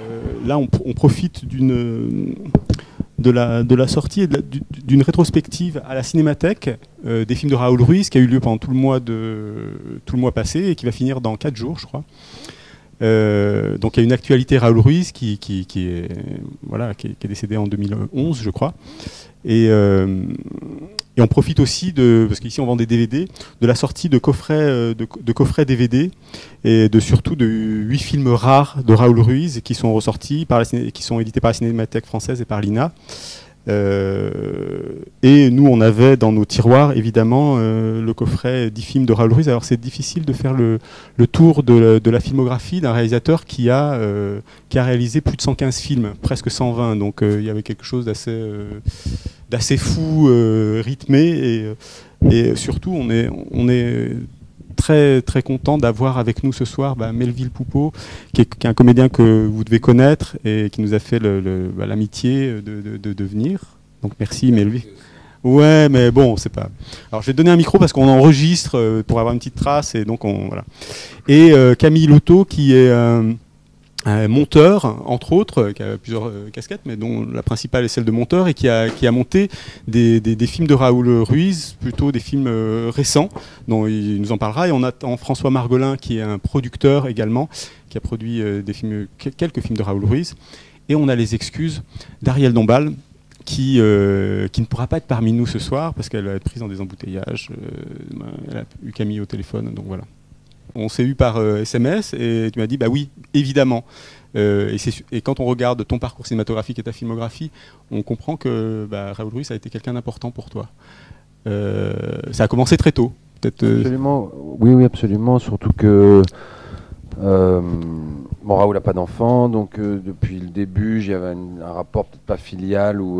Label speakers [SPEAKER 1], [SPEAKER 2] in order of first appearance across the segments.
[SPEAKER 1] là, on profite de la sortie et d'une rétrospective à la Cinémathèque des films de Raoul Ruiz qui a eu lieu pendant tout le mois passé et qui va finir dans 4 jours, je crois. Donc il y a une actualité Raoul Ruiz qui est décédé en 2011, je crois. Et on profite aussi parce qu'ici on vend des DVD, de la sortie de coffrets DVD et surtout de 8 films rares de Raoul Ruiz qui sont ressortis qui sont édités par la Cinémathèque française et par l'INA. Et nous on avait dans nos tiroirs évidemment le coffret 10 films de Raoul Ruiz. Alors c'est difficile de faire le tour de la filmographie d'un réalisateur qui a réalisé plus de 115 films, presque 120, donc il y avait quelque chose d'assez fou, rythmé, et surtout on est très très content d'avoir avec nous ce soir Melville Poupeau, qui est un comédien que vous devez connaître et qui nous a fait l'amitié de venir. Donc merci Melville. Ouais, mais bon, c'est pas. Alors je vais te donner un micro parce qu'on enregistre pour avoir une petite trace, et donc voilà. Et Camille Lotto, qui est un monteur, entre autres, qui a plusieurs casquettes, mais dont la principale est celle de monteur, et qui a monté des films de Raoul Ruiz, plutôt des films récents, dont il nous en parlera. Et on attend François Margolin, qui est un producteur également, qui a produit quelques films de Raoul Ruiz. Et on a les excuses d'Ariel Dombal, qui ne pourra pas être parmi nous ce soir, parce qu'elle va être prise dans des embouteillages. Elle a eu Camille au téléphone, donc voilà. On s'est eu par SMS et tu m'as dit bah oui, évidemment. Et quand on regarde ton parcours cinématographique et ta filmographie, on comprend que Raoul Ruiz a été quelqu'un d'important pour toi. Ça a commencé très tôt, peut-être.
[SPEAKER 2] Absolument, oui, absolument. Surtout que Raoul n'a pas d'enfant, donc depuis le début, j'avais un rapport peut-être pas filial ou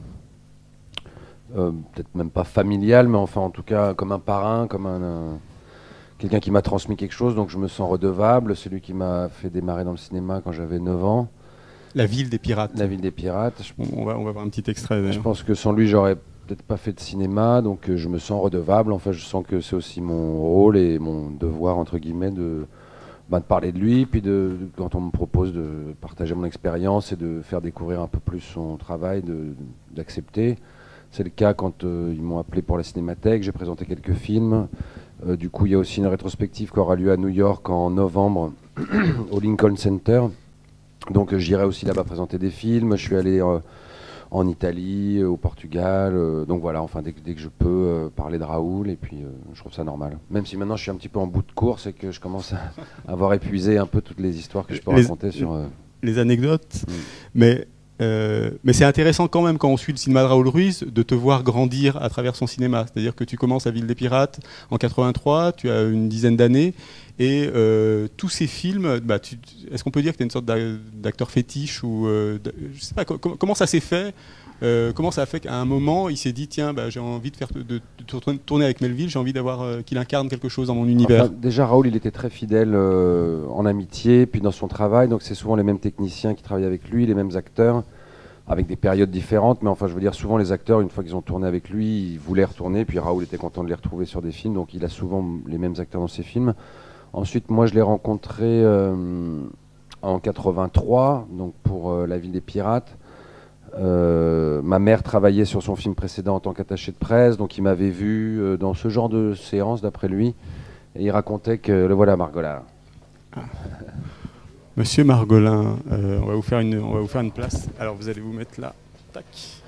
[SPEAKER 2] peut-être même pas familial, mais enfin en tout cas comme un parrain, comme quelqu'un qui m'a transmis quelque chose, donc je me sens redevable. C'est lui qui m'a fait démarrer dans le cinéma quand j'avais 9 ans.
[SPEAKER 1] La ville des pirates.
[SPEAKER 2] La ville des pirates.
[SPEAKER 1] On va voir un petit extrait.
[SPEAKER 2] Je pense que sans lui, j'aurais peut-être pas fait de cinéma, donc je me sens redevable. Enfin, je sens que c'est aussi mon rôle et mon devoir, entre guillemets, de parler de lui, puis quand on me propose de partager mon expérience et de faire découvrir un peu plus son travail, d'accepter. C'est le cas quand ils m'ont appelé pour la Cinémathèque, j'ai présenté quelques films. Du coup, il y a aussi une rétrospective qui aura lieu à New York en novembre au Lincoln Center. Donc j'irai aussi là-bas présenter des films. Je suis allé en Italie, au Portugal. Donc voilà, enfin dès que je peux parler de Raoul, et puis je trouve ça normal. Même si maintenant je suis un petit peu en bout de course et que je commence à avoir épuisé un peu toutes les histoires que je peux raconter sur...
[SPEAKER 1] Les anecdotes. Mais c'est intéressant quand même, quand on suit le cinéma de Raoul Ruiz, de te voir grandir à travers son cinéma. C'est-à-dire que tu commences à Ville des Pirates en 83, tu as une dizaine d'années, et tous ces films, est-ce qu'on peut dire que tu es une sorte d'acteur fétiche ou je sais pas, comment ça s'est fait comment ça a fait qu'à un moment il s'est dit tiens, j'ai envie de tourner avec Melville, j'ai envie d'avoir qu'il incarne quelque chose dans mon univers.
[SPEAKER 2] Enfin, déjà Raoul, il était très fidèle en amitié, puis dans son travail, donc c'est souvent les mêmes techniciens qui travaillent avec lui, les mêmes acteurs, avec des périodes différentes, mais enfin je veux dire souvent les acteurs, une fois qu'ils ont tourné avec lui, ils voulaient retourner, puis Raoul était content de les retrouver sur des films, donc il a souvent les mêmes acteurs dans ses films. Ensuite, moi je l'ai rencontré en 83, donc pour La Ville des Pirates. Ma mère travaillait sur son film précédent en tant qu'attaché de presse, donc il m'avait vu dans ce genre de séance d'après lui, et il racontait que le voilà Margolin.
[SPEAKER 1] Monsieur Margolin, on va vous faire une place. Alors vous allez vous mettre là. Tac.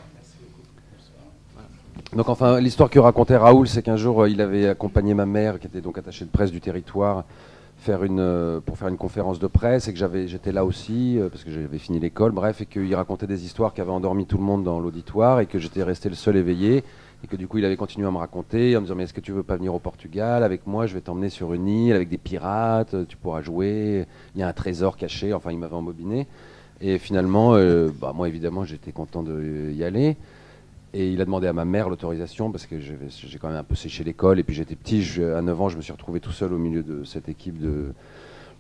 [SPEAKER 2] Donc enfin l'histoire que racontait Raoul, c'est qu'un jour il avait accompagné ma mère, qui était donc attachée de presse du territoire, pour faire une conférence de presse, et que j'étais là aussi parce que j'avais fini l'école, bref, et qu'il racontait des histoires qui avaient endormi tout le monde dans l'auditoire, et que j'étais resté le seul éveillé, et que du coup il avait continué à me raconter en me disant mais est-ce que tu veux pas venir au Portugal avec moi, je vais t'emmener sur une île avec des pirates, tu pourras jouer, il y a un trésor caché, enfin il m'avait embobiné, et finalement moi évidemment j'étais content d'y aller. Et il a demandé à ma mère l'autorisation parce que j'ai quand même un peu séché l'école, et puis j'étais petit, à 9 ans je me suis retrouvé tout seul au milieu de cette équipe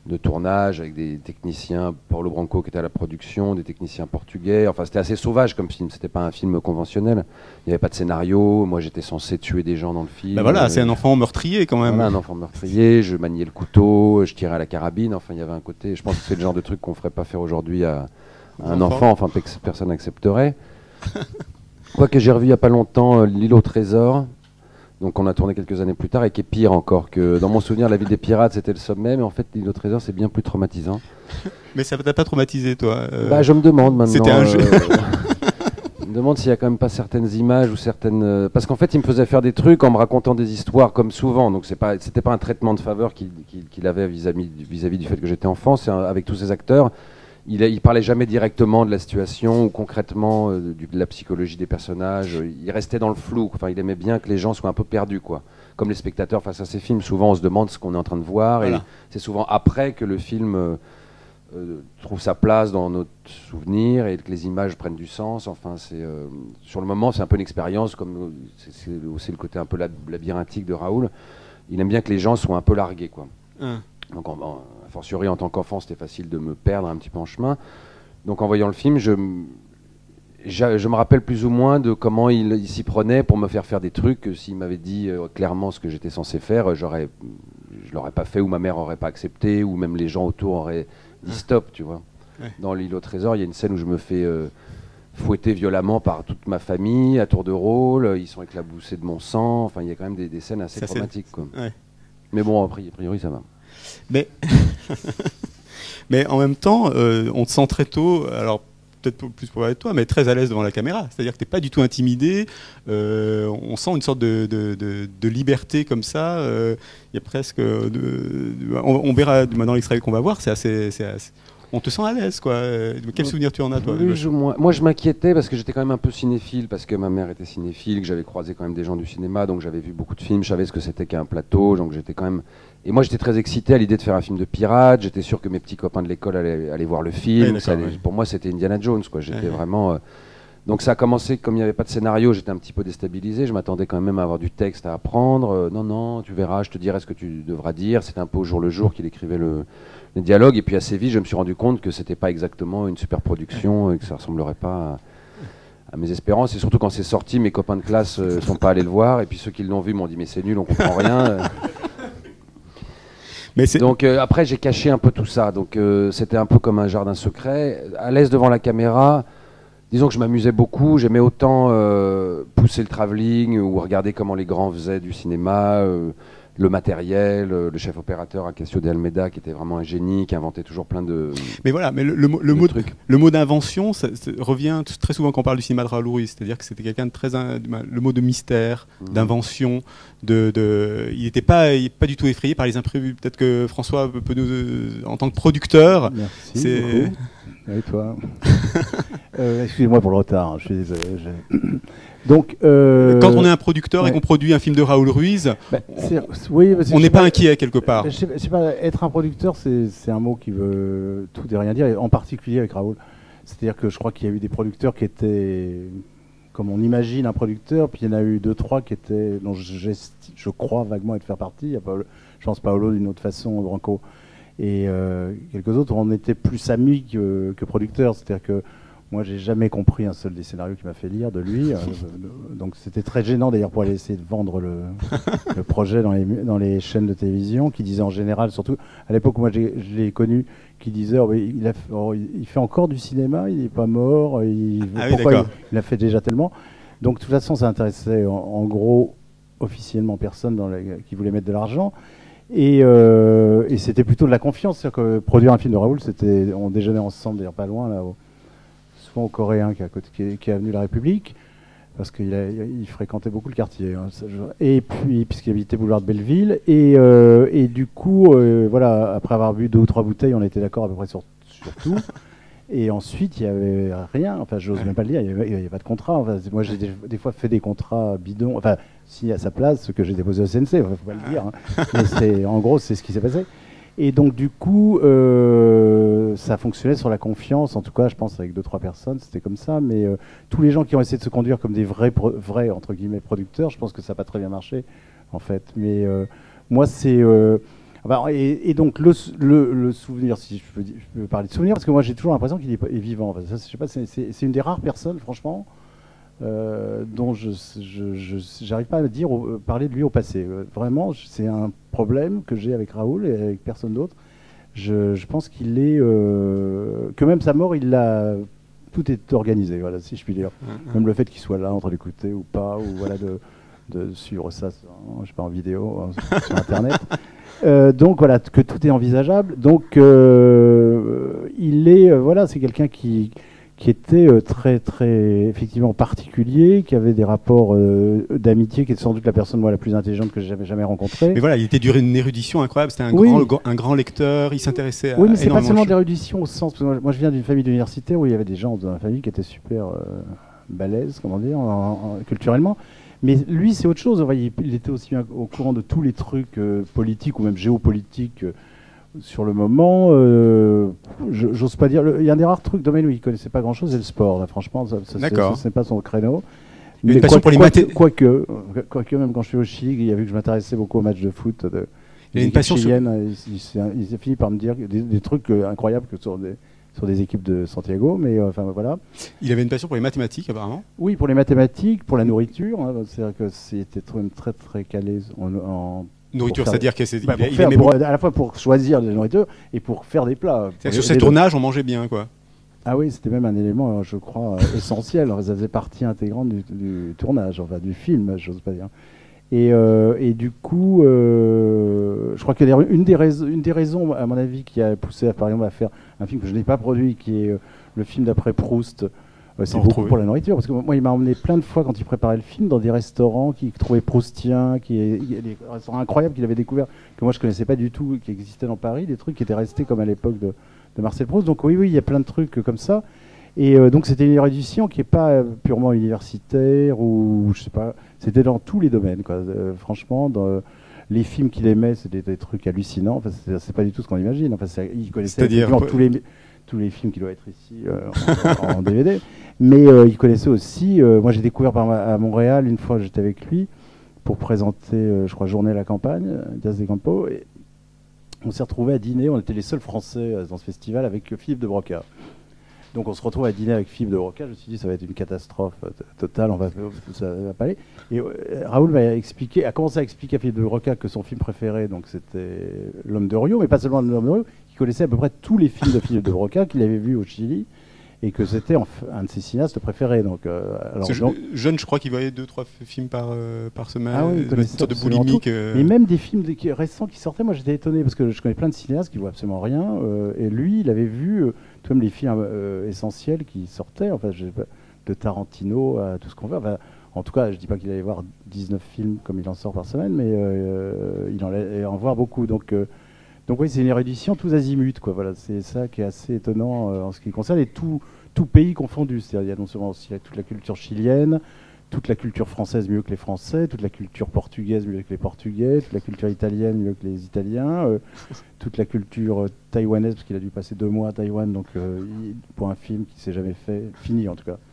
[SPEAKER 2] de tournage avec des techniciens, Paulo Branco qui était à la production, des techniciens portugais. Enfin, c'était assez sauvage comme film. C'était pas un film conventionnel. Il n'y avait pas de scénario. Moi, j'étais censé tuer des gens dans le film.
[SPEAKER 1] Ben voilà, c'est un enfant meurtrier quand même.
[SPEAKER 2] Voilà, un enfant meurtrier. Je maniais le couteau, je tirais à la carabine. Enfin, il y avait un côté. Je pense que c'est le genre de truc qu'on ferait pas faire aujourd'hui à un enfant. Enfin, personne n'accepterait. Quoique j'ai revu il y a pas longtemps L'île au trésor. Donc on a tourné quelques années plus tard et qui est pire encore que dans mon souvenir La ville des pirates c'était le sommet, mais en fait L'île au trésor c'est bien plus traumatisant.
[SPEAKER 1] Mais ça t'a pas traumatisé toi
[SPEAKER 2] Bah je me demande maintenant.
[SPEAKER 1] C'était un jeu.
[SPEAKER 2] Je me demande s'il y a quand même pas certaines images ou certaines parce qu'en fait il me faisait faire des trucs en me racontant des histoires comme souvent, donc c'était pas un traitement de faveur qu'il avait vis-à-vis du fait que j'étais enfant, c'est avec tous ces acteurs. Il parlait jamais directement de la situation ou concrètement de la psychologie des personnages. Il restait dans le flou. Enfin, il aimait bien que les gens soient un peu perdus, quoi. Comme les spectateurs face à ces films, souvent on se demande ce qu'on est en train de voir. Voilà. Et c'est souvent après que le film trouve sa place dans notre souvenir et que les images prennent du sens. Enfin, sur le moment, c'est un peu une expérience, comme c'est aussi le côté un peu labyrinthique de Raoul. Il aime bien que les gens soient un peu largués, quoi. Donc, a fortiori, en tant qu'enfant, c'était facile de me perdre un petit peu en chemin. Donc, en voyant le film, je me rappelle plus ou moins de comment il s'y prenait pour me faire des trucs. S'il m'avait dit clairement ce que j'étais censé faire, je l'aurais pas fait, ou ma mère aurait pas accepté, ou même les gens autour auraient dit stop, tu vois. Ouais. Dans L'île au trésor, il y a une scène où je me fais fouetter violemment par toute ma famille à tour de rôle. Ils sont éclaboussés de mon sang. Enfin, il y a quand même des scènes assez traumatiques, quoi. Ouais. Mais bon, a priori, ça va.
[SPEAKER 1] Mais en même temps, on te sent très tôt, alors peut-être plus pour parler de toi, mais très à l'aise devant la caméra. C'est-à-dire que tu n'es pas du tout intimidé. On sent une sorte de liberté comme ça. Il y a presque... on verra dans l'extrait qu'on va voir, c'est assez on te sent à l'aise, quoi. Quel souvenir tu en as, toi?
[SPEAKER 2] Plus ou moins. Moi, je m'inquiétais parce que j'étais quand même un peu cinéphile, parce que ma mère était cinéphile, que j'avais croisé quand même des gens du cinéma, donc j'avais vu beaucoup de films, je savais ce que c'était qu'un plateau, donc j'étais quand même... Et moi, j'étais très excité à l'idée de faire un film de pirate. J'étais sûr que mes petits copains de l'école allaient voir le film. Pour moi, c'était Indiana Jones, quoi. J'étais vraiment... Donc ça a commencé, comme il n'y avait pas de scénario, j'étais un petit peu déstabilisé. Je m'attendais quand même à avoir du texte à apprendre. Non, tu verras, je te dirai ce que tu devras dire. C'était un peu au jour le jour qu'il écrivait les dialogues. Et puis assez vite, je me suis rendu compte que c'était pas exactement une super production et que ça ressemblerait pas à mes espérances. Et surtout quand c'est sorti, mes copains de classe sont pas allés le voir. Et puis ceux qui l'ont vu m'ont dit mais c'est nul, on comprend rien. Donc après j'ai caché un peu tout ça. Donc c'était un peu comme un jardin secret. À l'aise devant la caméra. Disons que je m'amusais beaucoup, j'aimais autant pousser le travelling ou regarder comment les grands faisaient du cinéma, le matériel, le chef opérateur Acacio de Almeida qui était vraiment un génie, qui inventait toujours plein de...
[SPEAKER 1] Mais voilà, mais le mot d'invention ça revient très souvent quand on parle du cinéma de Raoul Ruiz, c'est-à-dire que c'était quelqu'un de très... Le mot de mystère, d'invention, il n'était pas du tout effrayé par les imprévus. Peut-être que François peut nous... en tant que producteur...
[SPEAKER 3] Merci beaucoup. Et toi excusez-moi pour le retard, je suis désolé. Donc,
[SPEAKER 1] quand on est un producteur et qu'on produit un film de Raoul Ruiz, on n'est pas inquiet quelque part.
[SPEAKER 3] Je sais pas, être un producteur, c'est un mot qui veut tout et rien dire, et en particulier avec Raoul. C'est-à-dire que je crois qu'il y a eu des producteurs qui étaient, comme on imagine un producteur, puis il y en a eu 2-3 qui étaient, dont je crois vaguement être faire partie. Il y a je pense Paolo d'une autre façon, Branco. Et quelques autres, on était plus amis que producteurs. C'est-à-dire que moi, j'ai jamais compris un seul des scénarios qu'il m'a fait lire de lui. Donc c'était très gênant d'ailleurs pour aller essayer de vendre le projet dans les chaînes de télévision, qui disaient en général, surtout à l'époque où moi je l'ai connu, qui disaient il fait encore du cinéma, il n'est pas mort, pourquoi il a fait déjà tellement. Donc de toute façon, ça intéressait en gros officiellement personne qui voulait mettre de l'argent. Et c'était plutôt de la confiance, c'est-à-dire que produire un film de Raoul, on déjeunait ensemble, d'ailleurs pas loin, là, souvent au Coréen qui est avenue la République, parce qu'il fréquentait beaucoup le quartier. Hein, et puis, puisqu'il habitait boulevard de Belleville, et du coup, voilà, après avoir bu 2 ou 3 bouteilles, on était d'accord à peu près sur tout. Et ensuite, il n'y avait rien, enfin, j'ose même pas le dire, il n'y avait pas de contrat. Enfin, moi, j'ai des fois fait des contrats bidons, enfin, si à sa place, ce que j'ai déposé au CNC, il ne faut pas le dire. Hein. Mais en gros, c'est ce qui s'est passé. Et donc, du coup, ça fonctionnait sur la confiance, en tout cas, je pense, avec 2-3 personnes, c'était comme ça. Mais tous les gens qui ont essayé de se conduire comme des vrais entre guillemets, producteurs, je pense que ça n'a pas très bien marché, en fait. Mais moi, c'est... Et donc le souvenir, si je peux parler de souvenir, parce que moi j'ai toujours l'impression qu'il est vivant. Enfin, ça, je sais pas, c'est une des rares personnes, franchement, dont je n'arrive pas à dire parler de lui au passé. Vraiment, c'est un problème que j'ai avec Raoul et avec personne d'autre. Je pense qu'il est que même sa mort, tout est organisé, voilà, si je puis dire. Même le fait qu'il soit là en train d'écouter ou pas, ou voilà de suivre ça, je sais pas, en vidéo sur Internet. Donc voilà, que tout est envisageable. Donc il est voilà, c'est quelqu'un qui était très très effectivement particulier, qui avait des rapports d'amitié, qui est sans doute la personne moi la plus intelligente que j'avais jamais rencontrée.
[SPEAKER 1] Mais voilà, il était d'une érudition incroyable, c'était un grand lecteur, il s'intéressait à
[SPEAKER 3] oui, mais c'est pas seulement
[SPEAKER 1] de
[SPEAKER 3] d'érudition au sens, parce que moi je viens d'une famille universitaire où il y avait des gens dans la famille qui étaient super balèzes, comment dire, culturellement. Mais lui, c'est autre chose. Enfin, il était aussi au courant de tous les trucs politiques ou même géopolitiques sur le moment. J'ose pas dire. Il y a un des rares trucs domaine où il connaissait pas grand-chose, c'est le sport. Là, franchement, ça c'est pas son créneau.
[SPEAKER 1] Il a une passion pour les maths.
[SPEAKER 3] Quoique, même quand je suis au Chili, il a vu que je m'intéressais beaucoup aux matchs de foot.
[SPEAKER 1] Il a une passion
[SPEAKER 3] chilienne. Il a fini par me dire des trucs incroyables que sur des équipes de Santiago, mais enfin voilà.
[SPEAKER 1] Il avait une passion pour les mathématiques apparemment.
[SPEAKER 3] Oui, pour les mathématiques, pour la nourriture. Hein, c'est-à-dire que c'était très très calé en
[SPEAKER 1] nourriture, c'est-à-dire qu'il
[SPEAKER 3] à la fois pour choisir de la nourriture et pour faire des plats.
[SPEAKER 1] Sur ces tournages, on mangeait bien, quoi.
[SPEAKER 3] Ah oui, c'était même un élément, je crois, essentiel. Ça faisait partie intégrante du tournage, enfin du film, j'ose pas dire. Et du coup, je crois qu'il y a une des raisons, à mon avis, qui a poussé, par exemple, à faire un film que je n'ai pas produit, qui est le film d'après Proust. C'est beaucoup pour la nourriture, parce que moi, il m'a emmené plein de fois, quand il préparait le film, dans des restaurants qu'il trouvait proustiens, des restaurants incroyables qu'il avait découverts, que moi je connaissais pas du tout, qui existaient dans Paris, des trucs qui étaient restés comme à l'époque de Marcel Proust. Donc oui, il y a plein de trucs comme ça. Et donc c'était une érudition qui n'est pas purement universitaire, ou je sais pas, c'était dans tous les domaines, quoi. Franchement, dans les films qu'il aimait, c'était des trucs hallucinants. Enfin, c'est pas du tout ce qu'on imagine. Enfin, il connaissait tous les films qui doivent être ici en DVD. Mais il connaissait aussi, moi j'ai découvert à Montréal, une fois j'étais avec lui, pour présenter, je crois, Journée à la campagne, Diaz de Campo, et on s'est retrouvés à dîner, on était les seuls Français dans ce festival avec Philippe de Broca. Donc on se retrouve à dîner avec Philippe de Broca, je me suis dit ça va être une catastrophe totale, ça va pas aller. Et Raoul a commencé à expliquer à Philippe de Broca que son film préféré, donc c'était L'Homme de Rio, mais pas seulement L'Homme de Rio, qu'il connaissait à peu près tous les films de Philippe de Broca qu'il avait vus au Chili, et que c'était un de ses cinéastes préférés. Donc,
[SPEAKER 1] jeune, je crois qu'il voyait 2-3 films par semaine,
[SPEAKER 3] ah oui,
[SPEAKER 1] une sorte de boulimique.
[SPEAKER 3] Mais même des films récents qui sortaient, moi j'étais étonné, parce que je connais plein de cinéastes qui voient absolument rien, et lui, il avait vu tout même les films essentiels qui sortaient, enfin, de Tarantino à tout ce qu'on veut. Enfin, en tout cas, je dis pas qu'il allait voir 19 films comme il en sort par semaine, mais il en allait en voir beaucoup. Donc oui, c'est une érudition tous azimuts, quoi. Voilà, c'est ça qui est assez étonnant en ce qui concerne, et tout pays confondu. C'est-à-dire, il y a non seulement aussi toute la culture chilienne, toute la culture française mieux que les Français, toute la culture portugaise mieux que les Portugais, toute la culture italienne mieux que les Italiens, toute la culture taïwanaise, parce qu'il a dû passer 2 mois à Taïwan, donc pour un film qui s'est jamais fait, fini en tout cas.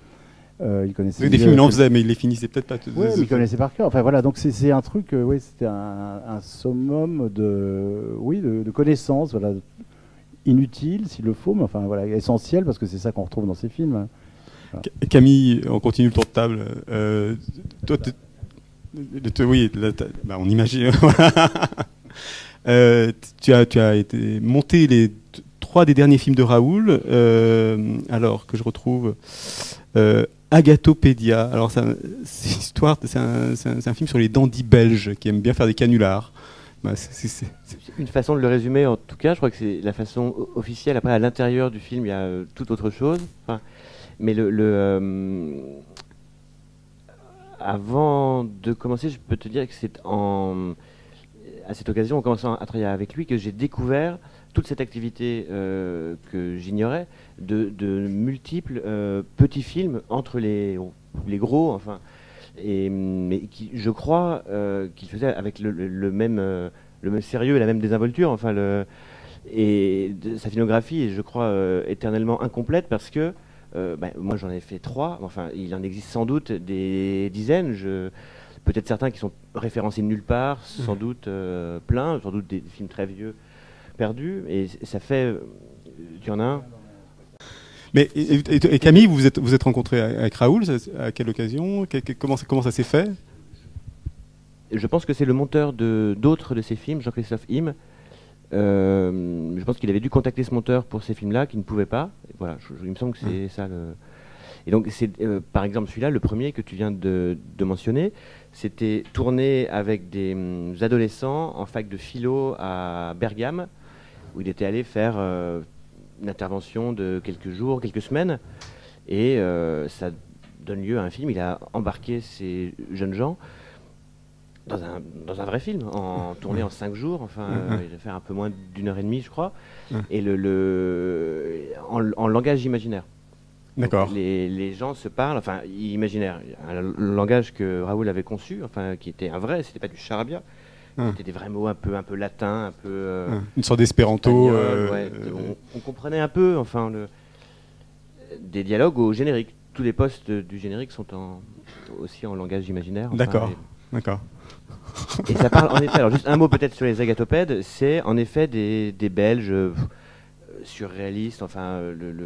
[SPEAKER 3] Il connaissait
[SPEAKER 1] des films, il en faisait, mais il les finissait peut-être pas.
[SPEAKER 3] Oui, mais il connaissait par cœur. Enfin voilà, donc c'est un truc, oui, c'était un summum de connaissances, voilà, inutile s'il le faut, mais enfin voilà, essentiel, parce que c'est ça qu'on retrouve dans ces films. Voilà.
[SPEAKER 1] Camille, on continue le tour de table. Toi, oui, on imagine. Tu as été monté les 3 des derniers films de Raoul, alors que je retrouve. Agathopédia. Alors c'est un film sur les dandys belges qui aiment bien faire des canulars. C'est
[SPEAKER 4] une façon de le résumer, en tout cas. Je crois que c'est la façon officielle. Après, à l'intérieur du film, il y a toute autre chose. Enfin, mais avant de commencer, je peux te dire que c'est à cette occasion, en commençant à travailler avec lui, que j'ai découvert toute cette activité que j'ignorais, de multiples petits films entre les gros, enfin, mais qui, je crois, qu'il faisait avec le même sérieux et la même désinvolture, enfin, et sa filmographie est, je crois, éternellement incomplète, parce que moi j'en ai fait 3, enfin, il en existe sans doute des dizaines. peut-être certains qui sont référencés nulle part, sans doute plein, sans doute des films très vieux perdus, et ça fait... tu en as un?
[SPEAKER 1] Mais et Camille, vous êtes rencontré avec Raoul, à quelle occasion? Comment ça s'est fait?
[SPEAKER 4] Je pense que c'est le monteur d'autres de ces films, Jean-Christophe Im. Je pense qu'il avait dû contacter ce monteur pour ces films-là, qui ne pouvait pas. Et voilà, il me semble que c'est ça le... Et donc, c'est par exemple celui-là, le premier que tu viens de mentionner, c'était tourné avec des adolescents en fac de philo à Bergame, où il était allé faire une intervention de quelques jours, quelques semaines, et ça donne lieu à un film. Il a embarqué ces jeunes gens dans un vrai film, tourné en 5 jours, enfin, il a fait un peu moins d'1h30, je crois, et en langage imaginaire.
[SPEAKER 1] D'accord.
[SPEAKER 4] Les gens se parlent, enfin, imaginaire, un langage que Raoul avait conçu, enfin, qui était un vrai, c'était pas du charabia, c'était des vrais mots un peu latins, un peu...
[SPEAKER 1] une sorte d'espéranto.
[SPEAKER 4] Ouais, on comprenait un peu, enfin, des dialogues au générique. Tous les postes du générique sont aussi en langage imaginaire. Enfin,
[SPEAKER 1] d'accord, d'accord.
[SPEAKER 4] Et ça parle, en effet, alors juste un mot peut-être sur les agathopèdes, c'est en effet des Belges surréalistes, enfin,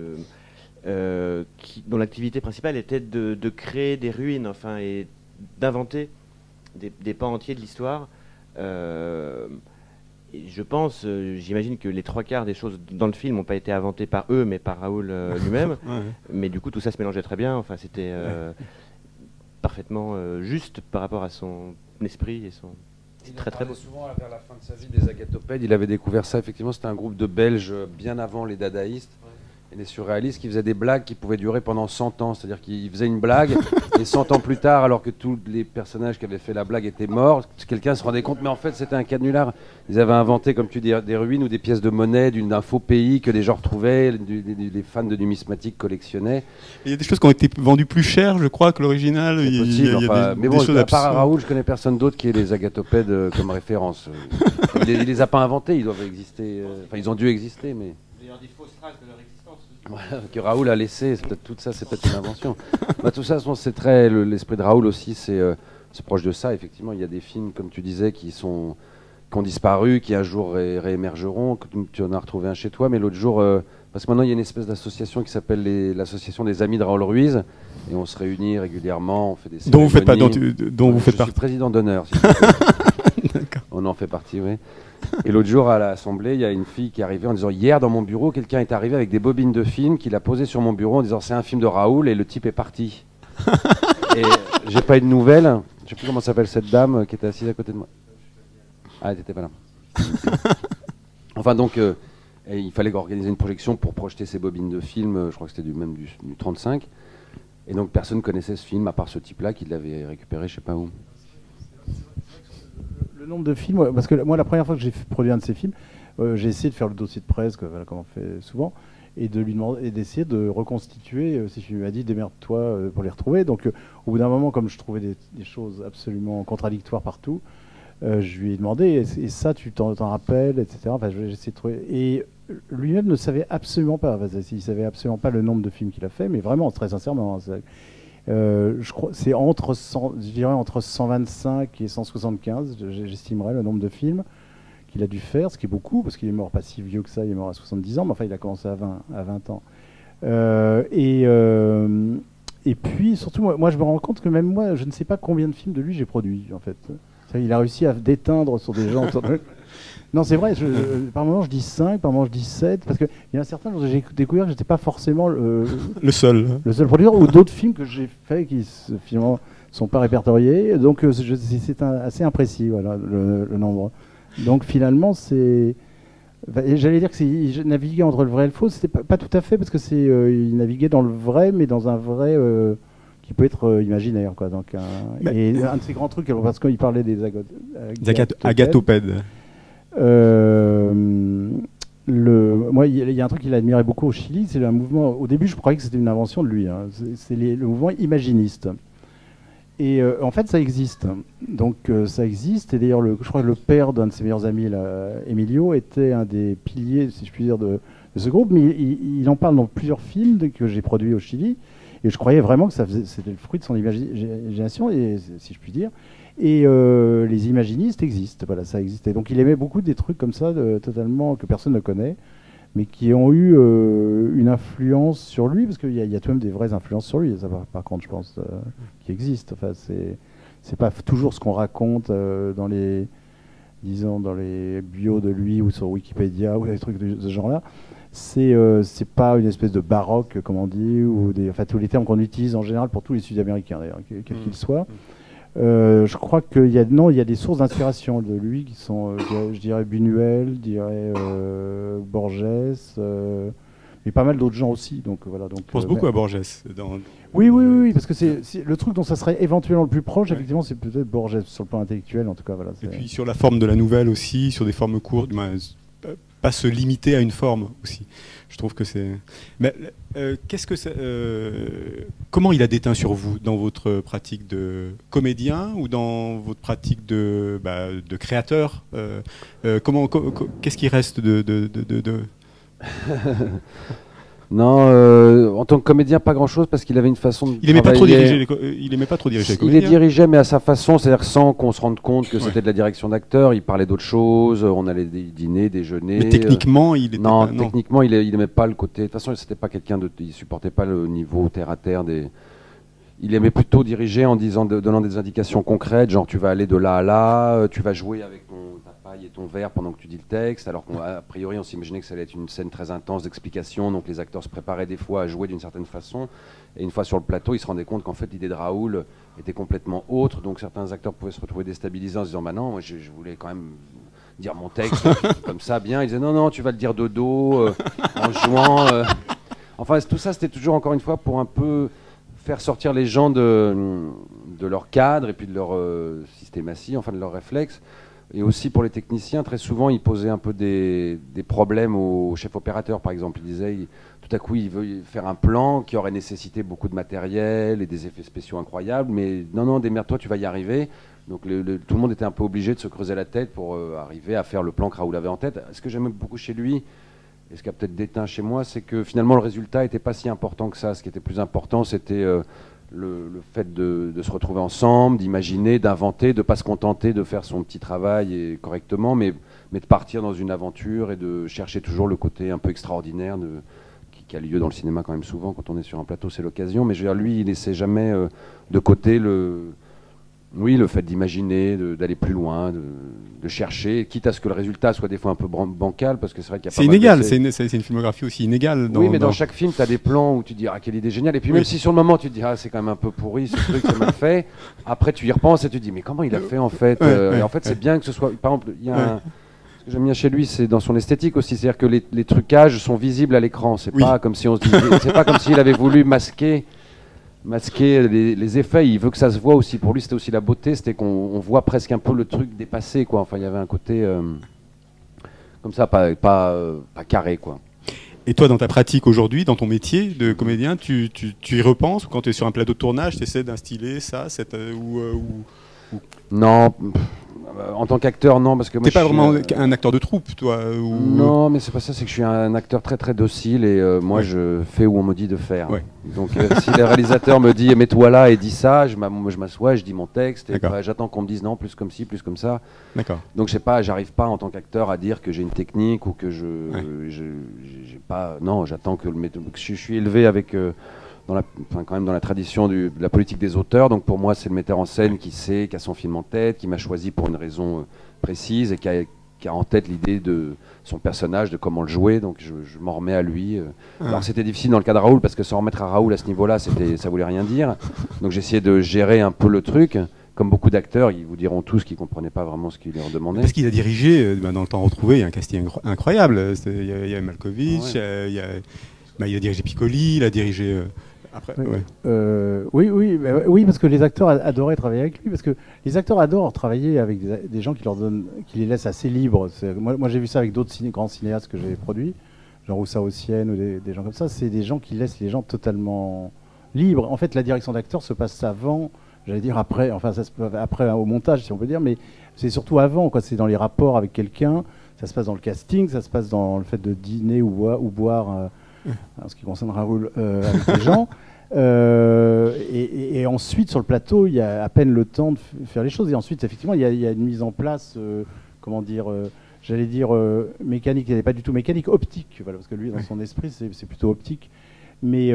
[SPEAKER 4] dont l'activité principale était de créer des ruines, enfin, et d'inventer des pans entiers de l'histoire. Et je pense, j'imagine que les 3/4 des choses dans le film n'ont pas été inventées par eux, mais par Raoul lui-même. Mais du coup, tout ça se mélangeait très bien. Enfin, c'était parfaitement juste par rapport à son esprit et son... C'est très très beau.
[SPEAKER 2] Souvent, vers la fin de sa vie, des agathopèdes, il avait découvert ça. Effectivement, c'était un groupe de Belges bien avant les dadaïstes. Et les surréalistes qui faisaient des blagues qui pouvaient durer pendant 100 ans. C'est-à-dire qu'ils faisaient une blague et 100 ans plus tard, alors que tous les personnages qui avaient fait la blague étaient morts, quelqu'un se rendait compte, mais en fait c'était un canular. Ils avaient inventé, comme tu dis, des ruines ou des pièces de monnaie d'un faux pays que les gens retrouvaient, les fans de numismatique collectionnaient.
[SPEAKER 1] Il y a des choses qui ont été vendues plus cher, je crois, que l'original.
[SPEAKER 2] C'est possible, mais bon, à part Raoul, je connais personne d'autre qui ait les agathopèdes comme référence. Il les a pas inventés, ils doivent exister. Enfin, ils ont dû exister, mais...
[SPEAKER 4] Il y a des fausses traces de leur existence.
[SPEAKER 2] Voilà, que Raoul a laissé, tout ça, c'est peut-être une invention. Tout ça, c'est très l'esprit de Raoul aussi, c'est proche de ça. Effectivement, il y a des films, comme tu disais, qui ont disparu, qui un jour réémergeront. Tu en as retrouvé un chez toi, mais l'autre jour, parce que maintenant il y a une espèce d'association qui s'appelle l'association des amis de Raoul Ruiz, et on se réunit régulièrement, on fait des cérémonies.
[SPEAKER 1] Dont vous faites pas, dont vous faites
[SPEAKER 2] partie. Je suis président d'honneur. Si on en fait partie, oui. Et l'autre jour à l'Assemblée, il y a une fille qui est arrivée en disant: hier dans mon bureau, quelqu'un est arrivé avec des bobines de films qu'il a posées sur mon bureau en disant c'est un film de Raoul, et le type est parti. Et j'ai pas eu de nouvelles. Je sais plus comment s'appelle cette dame qui était assise à côté de moi. Ah, elle n'était pas là. Enfin donc, il fallait organiser une projection pour projeter ces bobines de films. Je crois que c'était même du 35. Et donc personne connaissait ce film à part ce type-là qui l'avait récupéré, je sais pas où.
[SPEAKER 3] Le nombre de films, parce que moi la première fois que j'ai produit un de ces films, j'ai essayé de faire le dossier de presse, comme on fait souvent, et de lui demander, et d'essayer de reconstituer. Si je lui ai dit démerde-toi pour les retrouver. Donc au bout d'un moment, comme je trouvais des choses absolument contradictoires partout, je lui ai demandé, et ça tu t'en rappelles, etc. Enfin, j'ai essayé de trouver. Et lui-même ne savait absolument pas. Enfin, il savait absolument pas le nombre de films qu'il a fait, mais vraiment très sincèrement. Je crois c'est entre 125 et 175, j'estimerais le nombre de films qu'il a dû faire, ce qui est beaucoup, parce qu'il est mort pas si vieux que ça, il est mort à 70 ans, mais enfin il a commencé à 20 ans. Et puis surtout, moi je me rends compte que même moi, je ne sais pas combien de films de lui j'ai produit, en fait. Il a réussi à déteindre sur des gens. Non, c'est vrai, par moments je dis 5, par moments je dis 7, parce qu'il y en a certains que j'ai découvert que j'étais pas forcément le seul producteur, ou d'autres films que j'ai faits qui finalement sont pas répertoriés, donc c'est assez imprécis, voilà, le nombre. Donc finalement, j'allais dire que il naviguait entre le vrai et le faux, c'était pas tout à fait, parce que il naviguait dans le vrai, mais dans un vrai qui peut être imaginaire, quoi. Donc, et un de ces grands trucs, parce qu'il parlait des
[SPEAKER 1] agathopèdes.
[SPEAKER 3] Moi, il y a un truc qu'il admirait beaucoup au Chili, c'est un mouvement. Au début, je croyais que c'était une invention de lui. Hein. C'est le mouvement imaginiste. Et en fait, ça existe. Donc, ça existe. Et d'ailleurs, je crois que le père d'un de ses meilleurs amis, là, Emilio, était un des piliers, si je puis dire, de ce groupe. Mais il en parle dans plusieurs films que j'ai produits au Chili. Et je croyais vraiment que c'était le fruit de son imagination, et, si je puis dire. Et les imaginistes existent, voilà, ça existait. Donc il aimait beaucoup des trucs comme ça, totalement que personne ne connaît, mais qui ont eu une influence sur lui, parce qu'il y a tout de même des vraies influences sur lui, ça, par contre, je pense, qui existent. Enfin, c'est pas toujours ce qu'on raconte dans les, disons, dans les bios de lui ou sur Wikipédia ou des trucs de ce genre-là. C'est pas une espèce de baroque, comme on dit, ou enfin, tous les termes qu'on utilise en général pour tous les Sud-Américains, d'ailleurs, quels qu'ils soient. Je crois qu'il y a des sources d'inspiration de lui qui sont, je dirais Buñuel, je dirais Borges, mais pas mal d'autres gens aussi. Donc voilà. Donc,
[SPEAKER 1] Je pense beaucoup à Borges.
[SPEAKER 3] Oui, parce que c'est le truc dont ça serait éventuellement le plus proche. Effectivement, c'est peut-être Borges sur le plan intellectuel, en tout cas. Voilà.
[SPEAKER 1] Et puis sur la forme de la nouvelle aussi, sur des formes courtes, pas se limiter à une forme aussi. Je trouve que c'est. Mais qu'est-ce que comment il a déteint sur vous dans votre pratique de comédien ou dans votre pratique de créateur qu'est-ce qui reste de...
[SPEAKER 2] Non, en tant que comédien, pas grand-chose, parce qu'il avait une façon de
[SPEAKER 1] il aimait pas trop diriger les comédiens.
[SPEAKER 2] Il les dirigeait, mais à sa façon, c'est-à-dire sans qu'on se rende compte que c'était de la direction d'acteur. Il parlait d'autres choses, on allait dîner, déjeuner.
[SPEAKER 1] Mais techniquement, il était
[SPEAKER 2] non, techniquement, il aimait pas le côté... De toute façon, c'était pas quelqu'un de... Il supportait pas le niveau terre-à-terre des... Il aimait plutôt diriger en donnant des indications concrètes, genre tu vas aller de là à là, tu vas jouer avec ta paille et ton verre pendant que tu dis le texte, alors qu'a priori on s'imaginait que ça allait être une scène très intense d'explication, donc les acteurs se préparaient des fois à jouer d'une certaine façon, et une fois sur le plateau, ils se rendaient compte qu'en fait l'idée de Raoul était complètement autre, donc certains acteurs pouvaient se retrouver déstabilisés en se disant bah non, moi je voulais quand même dire mon texte comme ça bien, ils disaient non, tu vas le dire de dos, en jouant... Enfin tout ça c'était toujours encore une fois pour un peu... faire sortir les gens de leur cadre et puis de leur systématie, enfin de leurs réflexes. Et aussi pour les techniciens, très souvent, ils posaient un peu des problèmes au chef opérateur, par exemple. Ils disaient, tout à coup, il veut faire un plan qui aurait nécessité beaucoup de matériel et des effets spéciaux incroyables, mais non, démerde-toi, tu vas y arriver. Donc tout le monde était un peu obligé de se creuser la tête pour arriver à faire le plan que Raoul avait en tête. Ce que j'aime beaucoup chez lui, et ce qui a peut-être déteint chez moi, c'est que finalement le résultat n'était pas si important que ça. Ce qui était plus important, c'était le fait de se retrouver ensemble, d'imaginer, d'inventer, de ne pas se contenter de faire son petit travail correctement, mais de partir dans une aventure et de chercher toujours le côté un peu extraordinaire qui a lieu dans le cinéma quand même souvent. Quand on est sur un plateau, c'est l'occasion. Mais je veux dire, lui, il ne laissait jamais de côté le fait d'imaginer, d'aller plus loin, de chercher, quitte à ce que le résultat soit des fois un peu bancal, parce que c'est vrai qu'il y a
[SPEAKER 1] c'est inégal, c'est une filmographie aussi inégale.
[SPEAKER 2] Oui, mais dans chaque film, tu as des plans où tu te dis « Ah, quelle idée géniale !» Et puis même si sur le moment, tu te dis « Ah, c'est quand même un peu pourri, ce truc, c'est mal fait », après tu y repenses et tu te dis « Mais comment il a fait en fait ?» Et en fait, c'est bien que ce soit... Par exemple, il y a ce que j'aime bien chez lui, c'est dans son esthétique aussi, c'est-à-dire que les trucages sont visibles à l'écran. C'est pas comme si on se disait... C'est pas comme s'il avait voulu masquer les effets, il veut que ça se voit aussi. Pour lui, c'était aussi la beauté, c'était qu'on voit presque un peu le truc dépassé, quoi. Enfin, il y avait un côté comme ça, pas carré, quoi.
[SPEAKER 1] Et toi, dans ta pratique aujourd'hui, dans ton métier de comédien, tu y repenses, ou quand tu es sur un plateau de tournage, tu essaies d'instiller ça,
[SPEAKER 2] Non. En tant qu'acteur, non, parce que moi,
[SPEAKER 1] t'es pas vraiment un acteur de troupe, toi ou...
[SPEAKER 2] Non, mais c'est pas ça, c'est que je suis un acteur très très docile et moi je fais où on me dit de faire. Ouais. Donc si le réalisateur me dit mets-toi là et dis ça, je m'assois, je dis mon texte et j'attends qu'on me dise non, plus comme ci, plus comme ça. D'accord. Donc j'arrive pas en tant qu'acteur à dire que j'ai une technique ou que j'ai pas. Non, j'attends que je suis élevé avec. Quand même dans la tradition de la politique des auteurs, donc pour moi c'est le metteur en scène qui a son film en tête, qui m'a choisi pour une raison précise et qui a en tête l'idée de son personnage, de comment le jouer, donc je m'en remets à lui. Alors c'était difficile dans le cas de Raoul, parce que s'en remettre à Raoul à ce niveau-là, ça voulait rien dire, donc j'essayais de gérer un peu le truc. Comme beaucoup d'acteurs, ils vous diront tous qu'ils ne comprenaient pas vraiment ce qu'il leur demandait.
[SPEAKER 1] Parce qu'il a dirigé, dans le temps retrouvé, il y a un casting incroyable. Il y a Malkovich, il a dirigé Piccoli, il a dirigé... Après,
[SPEAKER 3] oui, parce que les acteurs adoraient travailler avec lui, parce que les acteurs adorent travailler avec des gens qui les laissent assez libres. Moi j'ai vu ça avec d'autres grands cinéastes que j'ai produits, genre Rousseau Sienne ou des gens comme ça. C'est des gens qui laissent les gens totalement libres. En fait, la direction d'acteur se passe avant, j'allais dire après, enfin ça se passe après au montage si on peut dire, mais c'est surtout avant, quoi. C'est dans les rapports avec quelqu'un, ça se passe dans le casting, ça se passe dans le fait de dîner ou boire. En ce qui concerne Raoul, avec les gens, Et ensuite, sur le plateau, il y a à peine le temps de faire les choses. Et ensuite, effectivement, il y a une mise en place, comment dire, j'allais dire mécanique, elle n'est pas du tout mécanique, optique, voilà, parce que lui, dans son esprit, c'est plutôt optique. Mais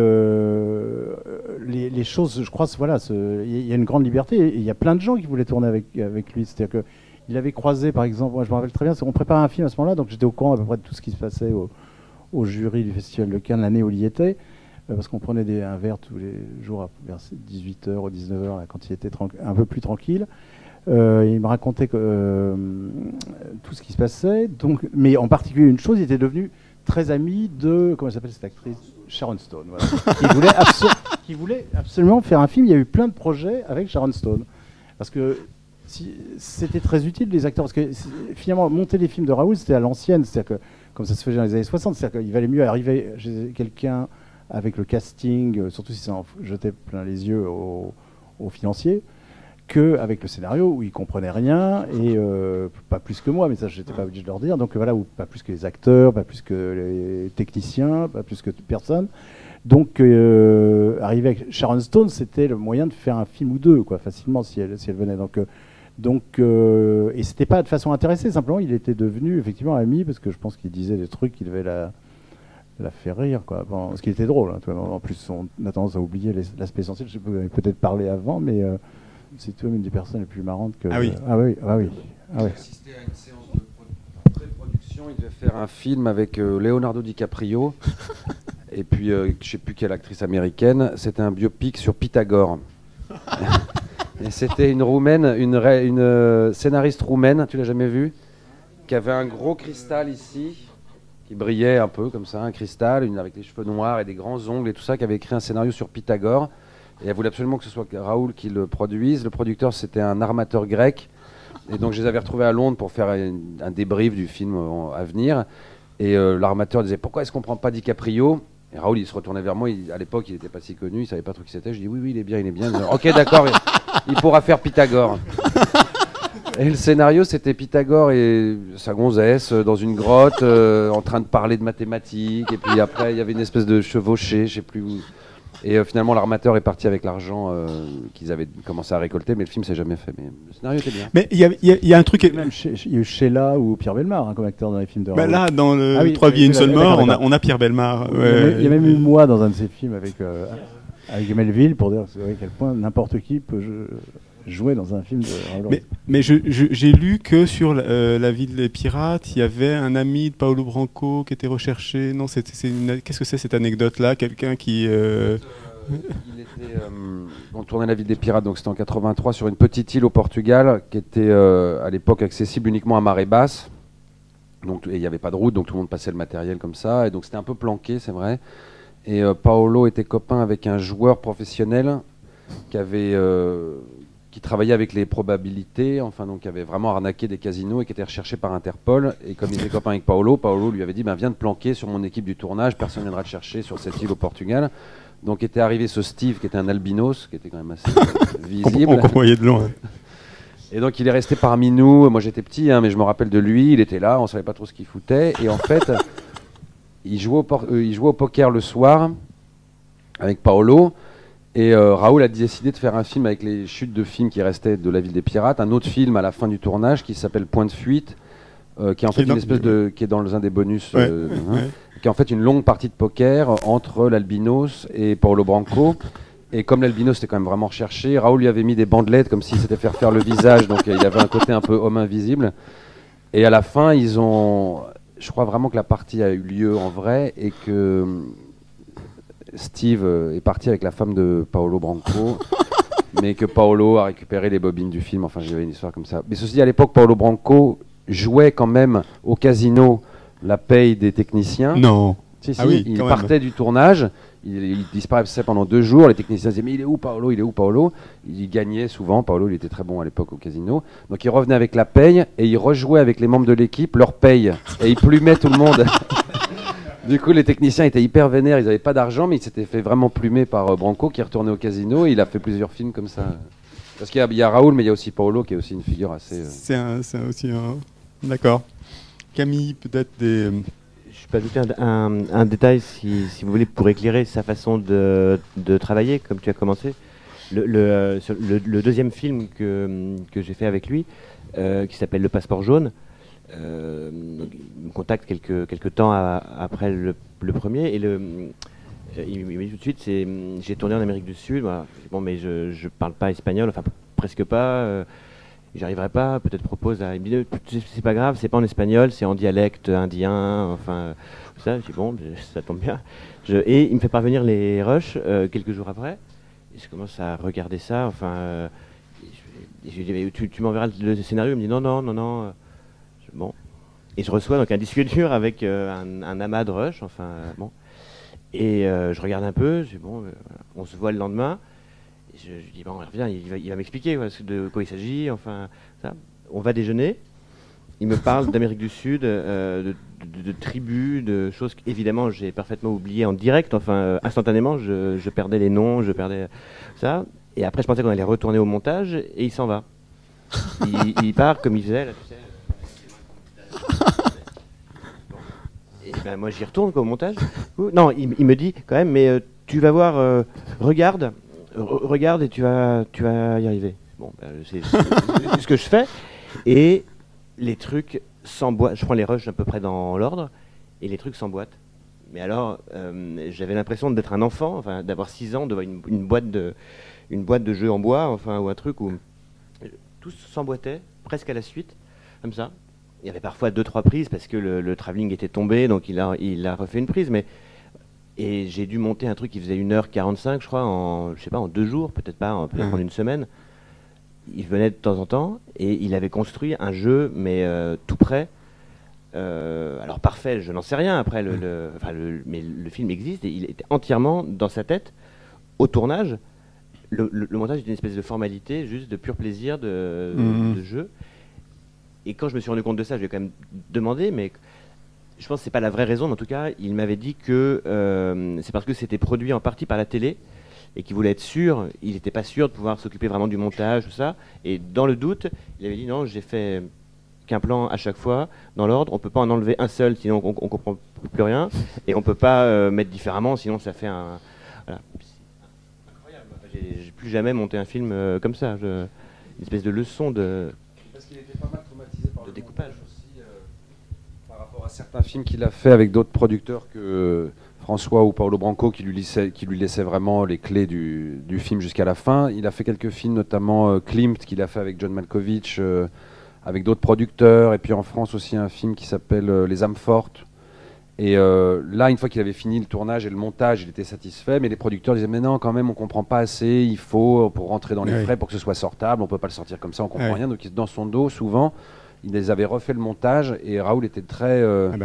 [SPEAKER 3] les choses, je crois, voilà, il y a une grande liberté. Et il y a plein de gens qui voulaient tourner avec lui. C'est-à-dire qu'il avait croisé, par exemple, moi je me rappelle très bien, on préparait un film à ce moment-là, donc j'étais au courant à peu près de tout ce qui se passait au jury du Festival de Cannes l'année où il y était. Parce qu'on prenait un verre tous les jours vers 18h ou 19h, là, quand il était un peu plus tranquille. Il me racontait tout ce qui se passait. Donc, mais en particulier une chose, il était devenu très ami de, comment s'appelle cette actrice, Sharon Stone. Voilà. qui voulait absolument faire un film. Il y a eu plein de projets avec Sharon Stone. Parce que c'était très utile, les acteurs. Parce que finalement, monter les films de Raoul, c'était à l'ancienne. C'est-à-dire que, comme ça se faisait dans les années 60, c'est-à-dire qu'il valait mieux arriver chez quelqu'un avec le casting, surtout si ça en jetait plein les yeux aux financiers, qu'avec le scénario où ils comprenaient rien, et pas plus que moi, mais ça j'étais pas obligé de leur dire, donc voilà, où pas plus que les acteurs, pas plus que les techniciens, pas plus que personne. Donc arriver avec Sharon Stone, c'était le moyen de faire un film ou deux, quoi, facilement, si elle venait. Et c'était pas de façon intéressée, simplement il était devenu effectivement ami, parce que je pense qu'il disait des trucs qui devaient la faire rire, quoi. Bon, ce qui était drôle, hein, en plus on a tendance à oublier l'aspect essentiel. Je sais pas, vous avez peut-être parlé avant, mais c'est toi une des personnes les plus marrantes que...
[SPEAKER 1] Ah oui.
[SPEAKER 3] Ah oui.
[SPEAKER 2] J'ai assisté à une séance de pré-production, il devait faire un film avec Leonardo DiCaprio et puis je sais plus quelle actrice américaine, c'était un biopic sur Pythagore. Et c'était une roumaine, une scénariste roumaine, tu l'as jamais vue, qui avait un gros cristal ici, qui brillait un peu comme ça, un cristal, avec les cheveux noirs et des grands ongles et tout ça, qui avait écrit un scénario sur Pythagore. Et elle voulait absolument que ce soit Raoul qui le produise. Le producteur, c'était un armateur grec. Et donc, je les avais retrouvés à Londres pour faire un débrief du film à venir. Et l'armateur disait, pourquoi est-ce qu'on ne prend pas DiCaprio? Et Raoul, il se retournait vers moi. À l'époque, il n'était pas si connu, il ne savait pas trop qui c'était. Je dis, oui, il est bien. Il dit, ok, d'accord, il pourra faire Pythagore. Et le scénario, c'était Pythagore et sa gonzesse dans une grotte en train de parler de mathématiques. Et puis après, il y avait une espèce de chevauché, je sais plus où. Et finalement, l'armateur est parti avec l'argent qu'ils avaient commencé à récolter, mais le film s'est jamais fait. Mais le scénario était bien.
[SPEAKER 1] Mais il y a un truc.
[SPEAKER 3] Il y a eu Sheila ou Pierre Bellemare, hein, comme acteur dans les films de Raoul.
[SPEAKER 1] Là, dans le Trois vies et une seule mort, on a Pierre Bellemare.
[SPEAKER 3] Il y a même eu moi dans un de ses films avec Melville pour dire à quel point n'importe qui peut jouer dans un film de Raoul.
[SPEAKER 1] Mais j'ai lu que sur la ville des pirates, il y avait un ami de Paolo Branco qui était recherché. Non, qu'est-ce que c'est cette anecdote-là? Quelqu'un qui...
[SPEAKER 2] on tournait La Ville des Pirates, donc c'était en 83, sur une petite île au Portugal qui était à l'époque accessible uniquement à marée basse. Donc, et il n'y avait pas de route, donc tout le monde passait le matériel comme ça. Et donc c'était un peu planqué, c'est vrai. Et Paolo était copain avec un joueur professionnel qui travaillait avec les probabilités, enfin donc qui avait vraiment arnaqué des casinos et qui était recherché par Interpol. Et comme il était copain avec Paolo lui avait dit viens te planquer sur mon équipe du tournage, personne ne viendra te chercher sur cette île au Portugal. Donc était arrivé ce Steve qui était un albinos, qui était quand même assez visible.
[SPEAKER 1] On voyait de loin.
[SPEAKER 2] Et donc il est resté parmi nous. Moi j'étais petit, mais je me rappelle de lui. Il était là, on savait pas trop ce qu'il foutait. Et en fait, il jouait au poker le soir avec Paolo. Et Raoul a décidé de faire un film avec les chutes de films qui restaient de La Ville des Pirates, un autre film à la fin du tournage qui s'appelle Point de fuite, qui est en fait une espèce qui est dans un des bonus, qui est en fait une longue partie de poker entre l'albinos et Paolo Branco. Et comme l'albinos était quand même vraiment recherché, Raoul lui avait mis des bandelettes comme s'il s'était fait refaire le visage, donc il avait un côté un peu homme invisible. Et à la fin, je crois vraiment que la partie a eu lieu en vrai et que Steve est parti avec la femme de Paolo Branco, mais que Paolo a récupéré les bobines du film. Enfin, j'avais une histoire comme ça. Mais ceci dit, à l'époque, Paolo Branco jouait quand même au casino la paye des techniciens.
[SPEAKER 1] Non.
[SPEAKER 2] Si, il partait du tournage, il disparaissait pendant 2 jours. Les techniciens disaient mais il est où Paolo? Il est où Paolo? Il gagnait souvent. Paolo, il était très bon à l'époque au casino. Donc il revenait avec la paye et il rejouait avec les membres de l'équipe leur paye et il plumait tout le monde. Du coup, les techniciens étaient hyper vénères, ils n'avaient pas d'argent, mais ils s'étaient fait vraiment plumer par Branco qui est retourné au casino et il a fait plusieurs films comme ça. Parce qu'il y a Raoul, mais il y a aussi Paolo qui est aussi une figure assez...
[SPEAKER 1] C'est aussi un... D'accord. Camille, peut-être des...
[SPEAKER 4] Je peux ajouter un détail, si vous voulez, pour éclairer sa façon de travailler, comme tu as commencé. Le deuxième film que j'ai fait avec lui, qui s'appelle Le Passeport jaune, il me contacte quelques temps après le premier, et il me dit tout de suite, j'ai tourné en Amérique du Sud, voilà. Bon, mais je parle pas espagnol, enfin presque pas, j'y arriverai pas, peut-être propose à... Il me dit, c'est pas grave, c'est pas en espagnol, c'est en dialecte indien, enfin, ça, je dis bon, ça tombe bien. Et il me fait parvenir les rushs quelques jours après, et je commence à regarder ça, enfin, je lui dis, mais tu m'enverras le scénario, il me dit non. Bon. Et je reçois donc un disque dur avec un amas de rush, enfin, bon. Et je regarde un peu, je dis, bon, on se voit le lendemain. Et je dis, bon, reviens, il va m'expliquer de quoi il s'agit, enfin, ça. On va déjeuner. Il me parle d'Amérique du Sud, de tribus, de choses qu'évidemment j'ai parfaitement oubliées en direct, enfin, instantanément, je perdais les noms, je perdais ça. Et après, je pensais qu'on allait retourner au montage, et il s'en va. Il part comme il faisait, là, tu sais. Et ben, moi j'y retourne quoi, au montage. Non, il me dit quand même, mais tu vas voir, regarde et tu vas y arriver. Bon, ben, c'est ce que je fais. Et les trucs s'emboîtent. Je prends les rushs à peu près dans l'ordre, et les trucs s'emboîtent. Mais alors, j'avais l'impression d'être un enfant, enfin, d'avoir 6 ans devant une boîte de jeux en bois, enfin, ou un truc où tout s'emboîtait presque à la suite, comme ça. Il y avait parfois 2-3 prises parce que le travelling était tombé, donc il a refait une prise. Et j'ai dû monter un truc qui faisait 1h45, je crois, en 2 jours, peut-être pas, peut-être en une semaine. Il venait de temps en temps et il avait construit un jeu, mais tout prêt. Alors parfait, je n'en sais rien après, mais le film existe et il était entièrement dans sa tête au tournage. Le montage est une espèce de formalité, juste de pur plaisir de jeu. Et quand je me suis rendu compte de ça, je lui ai quand même demandé, mais je pense que c'est pas la vraie raison, mais en tout cas, il m'avait dit que c'est parce que c'était produit en partie par la télé et qu'il voulait être sûr, il n'était pas sûr de pouvoir s'occuper vraiment du montage, tout ça. Et dans le doute, il avait dit non, j'ai fait qu'un plan à chaque fois, dans l'ordre, on peut pas en enlever un seul, sinon on comprend plus rien, et on peut pas mettre différemment, sinon ça fait un... Voilà. C'est incroyable. J'ai plus jamais monté un film comme ça, une espèce de leçon de...
[SPEAKER 2] Parce qu'il était pas mal traumatisé par
[SPEAKER 4] le
[SPEAKER 2] découpage aussi, par rapport à certains films qu'il a fait avec d'autres producteurs que François ou Paolo Branco qui lui laissaient vraiment les clés du film jusqu'à la fin. Il a fait quelques films, notamment Klimt qu'il a fait avec John Malkovich, avec d'autres producteurs, et puis en France aussi un film qui s'appelle Les âmes fortes. Et là, une fois qu'il avait fini le tournage et le montage, il était satisfait, mais les producteurs disaient mais non, quand même, on comprend pas assez, il faut, pour rentrer dans les frais, pour que ce soit sortable, on peut pas le sortir comme ça, on comprend rien. Donc dans son dos, souvent, il les avait refait le montage, et Raoul était très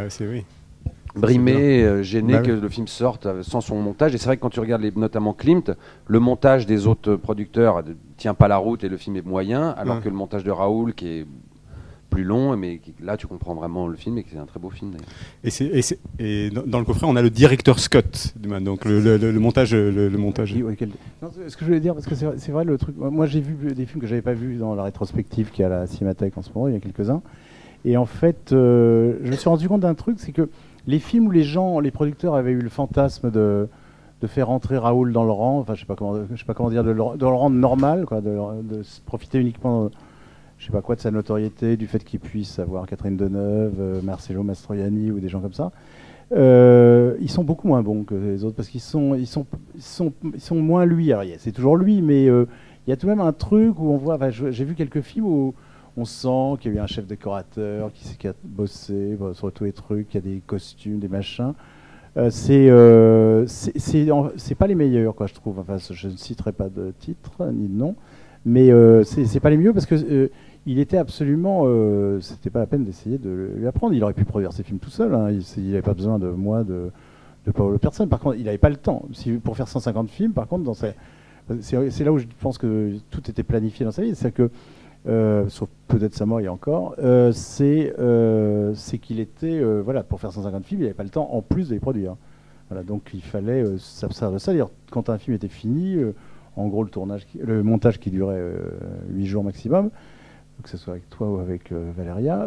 [SPEAKER 2] brimé, gêné que le film sorte sans son montage. Et c'est vrai que quand tu regardes notamment Klimt, le montage des autres producteurs tient pas la route et le film est moyen, alors que le montage de Raoul, qui est plus long, mais là tu comprends vraiment le film et que c'est un très beau film d'ailleurs.
[SPEAKER 1] Et dans le coffret on a le directeur Scott, donc le montage.
[SPEAKER 3] Non, ce que je voulais dire, parce que c'est vrai le truc, moi j'ai vu des films que j'avais pas vus dans la rétrospective qui est à la Cinémathèque en ce moment, il y a quelques-uns, et en fait je me suis rendu compte d'un truc, c'est que les films où les producteurs avaient eu le fantasme de faire entrer Raoul dans le rang, enfin je sais pas comment dire, dans le rang normal, quoi, de profiter uniquement je sais pas quoi de sa notoriété, du fait qu'il puisse avoir Catherine Deneuve, Marcello Mastroianni ou des gens comme ça, ils sont beaucoup moins bons que les autres parce qu'ils sont moins lui. Alors c'est toujours lui, mais il y a tout de même un truc où on voit. J'ai vu quelques films où on sent qu'il y a eu un chef décorateur qui a bossé sur tous les trucs, qu'il y a des costumes, des machins. C'est pas les meilleurs, quoi, je trouve. Enfin, je ne citerai pas de titre ni de nom, mais c'est pas les mieux parce que il était absolument, c'était pas la peine d'essayer de lui apprendre. Il aurait pu produire ses films tout seul. Hein. Il n'avait pas besoin de moi, de Paolo Personne. Par contre, il n'avait pas le temps. Pour faire 150 films, par contre, c'est là où je pense que tout était planifié dans sa vie. C'est que, sauf peut-être sa mort il y a encore, c'est qu'il était, voilà, pour faire 150 films, il n'avait pas le temps en plus de les produire. Voilà, donc il fallait s'abstraire de ça. C'est-à-dire, quand un film était fini, en gros le montage qui durait 8 jours maximum, que ce soit avec toi ou avec Valéria,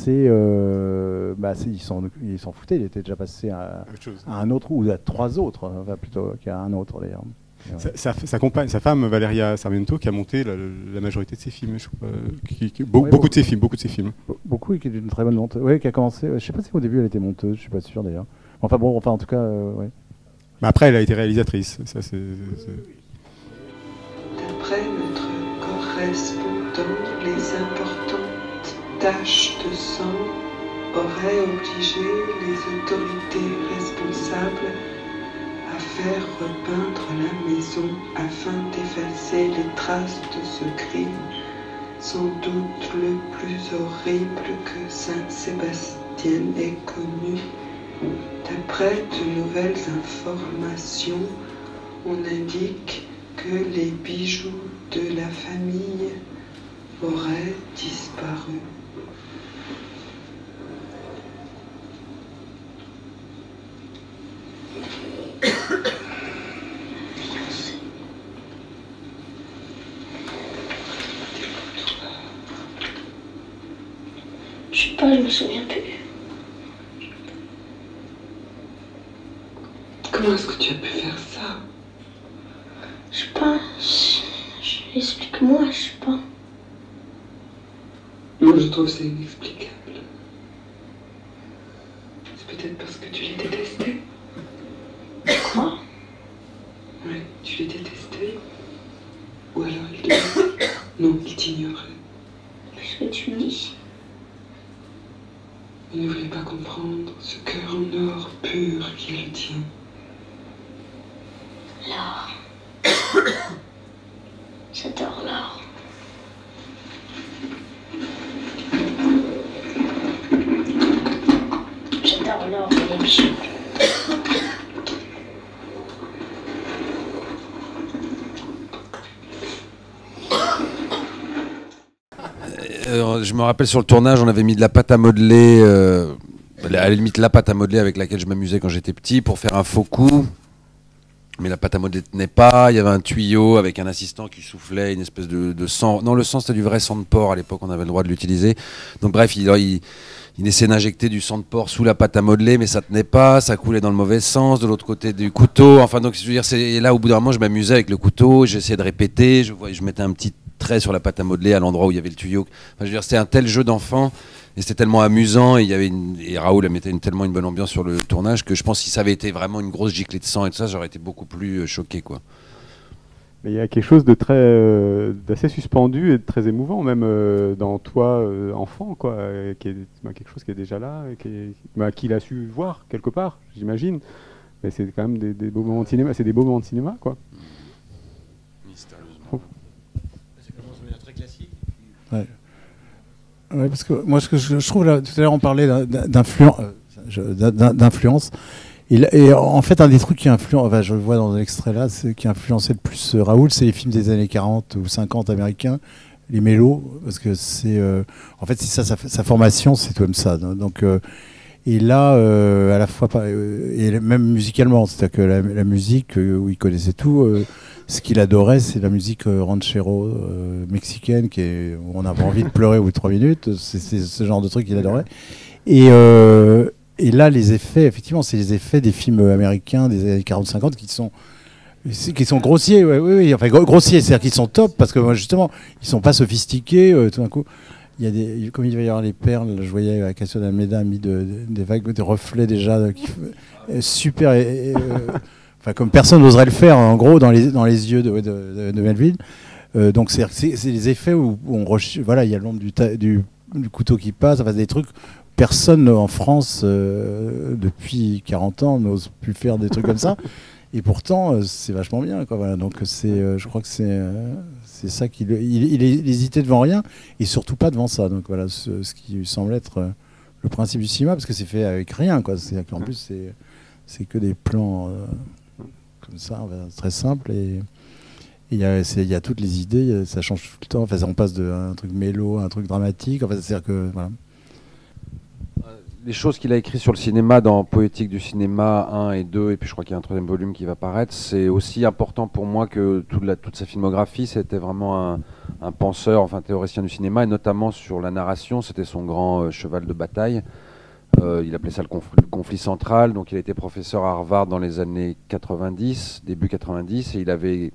[SPEAKER 3] ils s'en foutaient, il était déjà passé à un autre ou à 3 autres, enfin, plutôt qu'à un autre d'ailleurs.
[SPEAKER 1] Sa compagne, sa femme Valeria Sarmiento, qui a monté la majorité de ses films, je crois, beaucoup de ses films.
[SPEAKER 3] Beaucoup, et qui est une très bonne monteuse. Oui, qui a commencé. Je sais pas si au début elle était monteuse, je suis pas sûr d'ailleurs. Enfin en tout cas, ouais.
[SPEAKER 1] Mais après, elle a été réalisatrice. Ça, c'est...
[SPEAKER 5] D'après notre correspondant, les importantes taches de sang auraient obligé les autorités responsables à faire repeindre la maison afin d'effacer les traces de ce crime, sans doute le plus horrible que Saint-Sébastien ait connu. D'après de nouvelles informations, on indique que les bijoux de la famille auraient disparu.
[SPEAKER 6] Je sais pas, je me souviens plus.
[SPEAKER 5] Comment est-ce que tu as pu faire ça?
[SPEAKER 6] Je sais pas, explique-moi, je sais pas.
[SPEAKER 5] Moi, je trouve que c'est inexplicable. C'est peut-être parce que tu les détestais.
[SPEAKER 6] Quoi?
[SPEAKER 5] Oui, tu les détestais. Ou alors ils te... Non, ils t'ignoraient.
[SPEAKER 6] Qu'est-ce que tu me dis?
[SPEAKER 5] Ils ne voulaient pas comprendre ce cœur en or pur qui est le tien.
[SPEAKER 6] L'or. J'adore l'or. J'adore l'or et les bijoux.
[SPEAKER 2] Je me rappelle sur le tournage, on avait mis de la pâte à modeler, à la limite la pâte à modeler avec laquelle je m'amusais quand j'étais petit pour faire un faux coup. Mais la pâte à modeler tenait pas, il y avait un tuyau avec un assistant qui soufflait une espèce de sang. Non, le sang c'était du vrai sang de porc, à l'époque on avait le droit de l'utiliser. Donc bref, il essayait d'injecter du sang de porc sous la pâte à modeler, mais ça tenait pas, ça coulait dans le mauvais sens, de l'autre côté du couteau. Enfin donc je veux dire, et là au bout d'un moment je m'amusais avec le couteau, j'essayais de répéter, je mettais un petit trait sur la pâte à modeler à l'endroit où il y avait le tuyau. Enfin, je veux dire, c'était un tel jeu d'enfant. Et c'était tellement amusant, et Raoul mettait tellement une bonne ambiance sur le tournage que je pense que si ça avait été vraiment une grosse giclée de sang et tout ça, j'aurais été beaucoup plus choqué, quoi.
[SPEAKER 1] Mais il y a quelque chose de d'assez suspendu et de très émouvant même dans toi enfant, quoi, qui est quelque chose qui est déjà là, et qu'il a su voir quelque part, j'imagine. Mais c'est quand même des beaux moments de cinéma, c'est des beaux moments de cinéma, quoi.
[SPEAKER 2] Mystérieusement.
[SPEAKER 4] Ça commence de manière très classique.
[SPEAKER 3] Ouais. Ouais, parce que moi, ce que je trouve, là, tout à l'heure, on parlait d'influence. Et en fait, un des trucs qui influence, enfin, je le vois dans l'extrait là, qui a influencé le plus Raoul, c'est les films des années 40 ou 50 américains, les mélos, parce que c'est. En fait, c'est ça, sa formation, c'est comme ça. Donc, et là, à la fois, et même musicalement, c'est-à-dire que la musique, où il connaissait tout. Ce qu'il adorait, c'est la musique ranchero mexicaine, où on avait envie de pleurer au bout de 3 minutes. C'est ce genre de truc qu'il adorait. Et là, les effets, effectivement, c'est les effets des films américains des années 40-50 qui sont grossiers. Oui, enfin grossiers, c'est-à-dire qu'ils sont top, parce que moi, justement, ils sont pas sophistiqués. Tout d'un coup, comme il va y avoir les perles, je voyais à Cassio d'Almeida mis des vagues, des reflets déjà super. Enfin, comme personne n'oserait le faire, en gros, dans les yeux de Melville. Donc, c'est les effets où voilà, il y a l'ombre du couteau qui passe, enfin, des trucs. Personne en France, depuis 40 ans, n'ose plus faire des trucs comme ça. Et pourtant, c'est vachement bien, quoi. Voilà. Donc, je crois que c'est ça qu'il il hésitait devant rien, et surtout pas devant ça. Donc, voilà, ce qui lui semble être le principe du cinéma, parce que c'est fait avec rien, quoi. C'est-à-dire qu'en plus, c'est que des plans comme ça, très simples, et il y a toutes les idées, ça change tout le temps. Enfin, on passe d'un truc mélo à un truc dramatique. Enfin, c'est-à-dire que voilà.
[SPEAKER 2] les choses qu'il a écrites sur le cinéma dans Poétique du cinéma 1 et 2, et puis je crois qu'il y a un 3e volume qui va paraître, c'est aussi important pour moi que toute sa filmographie. C'était vraiment un penseur, enfin théoricien du cinéma, et notamment sur la narration. C'était son grand cheval de bataille. Il appelait ça le conflit central. Donc il a été professeur à Harvard dans les années 90, début 90, et il avait...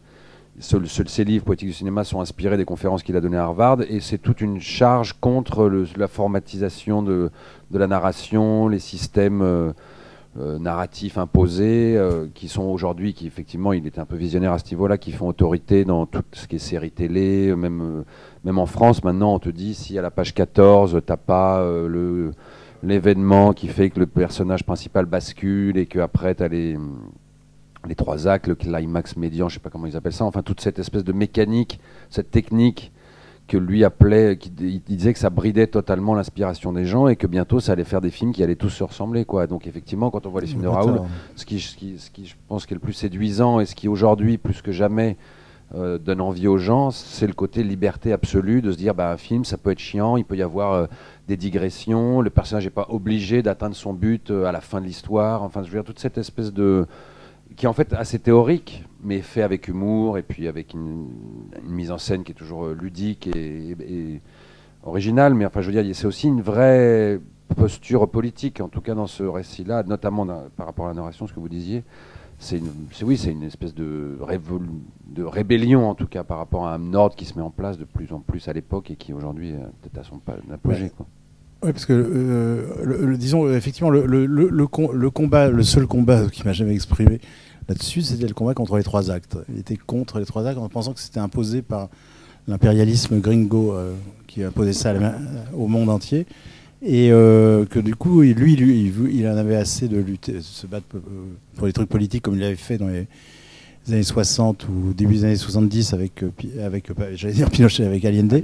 [SPEAKER 2] Ses livres Poétique du cinéma sont inspirés des conférences qu'il a données à Harvard, et c'est toute une charge contre la formatisation de la narration, les systèmes narratifs imposés qui sont aujourd'hui, qui effectivement, il était un peu visionnaire à ce niveau-là, qui font autorité dans tout ce qui est séries télé, même en France. Maintenant, on te dit, si à la page 14, t'as pas l'événement qui fait que le personnage principal bascule et qu'après t'as les 3 actes, le climax médian, je ne sais pas comment ils appellent ça, enfin toute cette espèce de mécanique, cette technique que lui appelait, il disait que ça bridait totalement l'inspiration des gens et que bientôt ça allait faire des films qui allaient tous se ressembler, quoi. Donc effectivement, quand on voit les films de Raoul, ce qui je pense qui est le plus séduisant et ce qui aujourd'hui, plus que jamais, donne envie aux gens, c'est le côté liberté absolue de se dire, bah, un film, ça peut être chiant, il peut y avoir des digressions, le personnage n'est pas obligé d'atteindre son but à la fin de l'histoire, enfin je veux dire, toute cette espèce de... qui est en fait assez théorique, mais fait avec humour et puis avec une mise en scène qui est toujours ludique et originale. Mais enfin, je veux dire, c'est aussi une vraie posture politique, en tout cas dans ce récit-là, notamment par rapport à la narration, ce que vous disiez. C'est une espèce de rébellion, en tout cas, par rapport à un ordre qui se met en place de plus en plus à l'époque et qui aujourd'hui est peut-être à son apogée, quoi.
[SPEAKER 3] Oui, parce que disons effectivement le combat, le seul combat qui m'a jamais exprimé là-dessus, c'était le combat contre les 3 actes. Il était contre les 3 actes en pensant que c'était imposé par l'impérialisme gringo qui imposait ça au monde entier, et que du coup lui il en avait assez de lutter, de se battre pour les trucs politiques comme il l'avait fait dans les années 60 ou début des années 70 avec j'allais dire Pinochet, avec Allende.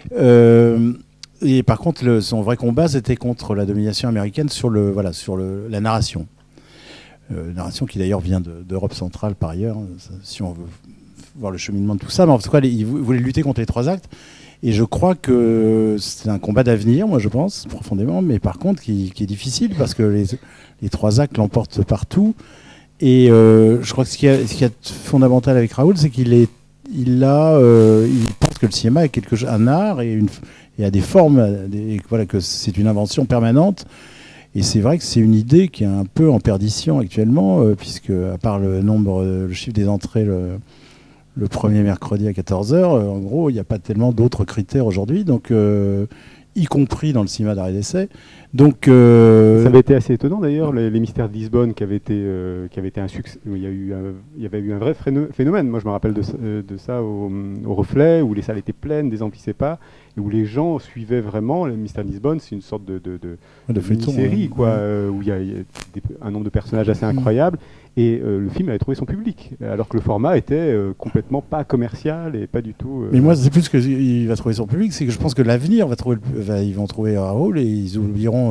[SPEAKER 3] Et par contre, son vrai combat, c'était contre la domination américaine sur la narration. Narration qui d'ailleurs vient d'Europe centrale par ailleurs, si on veut voir le cheminement de tout ça. Mais en tout cas, il voulait lutter contre les 3 actes. Et je crois que c'est un combat d'avenir, moi je pense, profondément, mais par contre qui est difficile parce que les 3 actes l'emportent partout. Et je crois que ce qui est fondamental avec Raoul, c'est qu'il pense que le cinéma est un art et a des formes, voilà, que c'est une invention permanente. Et c'est vrai que c'est une idée qui est un peu en perdition actuellement, puisque à part le chiffre des entrées le premier mercredi à 14h, en gros, il n'y a pas tellement d'autres critères aujourd'hui, donc y compris dans le cinéma d'arrêt d'essai. Donc,
[SPEAKER 1] ça avait été assez étonnant d'ailleurs, les Mystères de Lisbonne qui avaient été un succès. Il y avait eu un vrai phénomène. Moi, je me rappelle de ça au Reflet, où les salles étaient pleines, désemplissaient pas, et où les gens suivaient vraiment. Les Mystères de Lisbonne, c'est une sorte de mini-série, quoi, où il y a un nombre de personnages assez incroyable. Et le film avait trouvé son public, alors que le format était complètement pas commercial et pas du tout...
[SPEAKER 3] Mais moi, c'est plus qu'il va trouver son public, c'est que je pense que l'avenir ils vont trouver Raoul et ils oublieront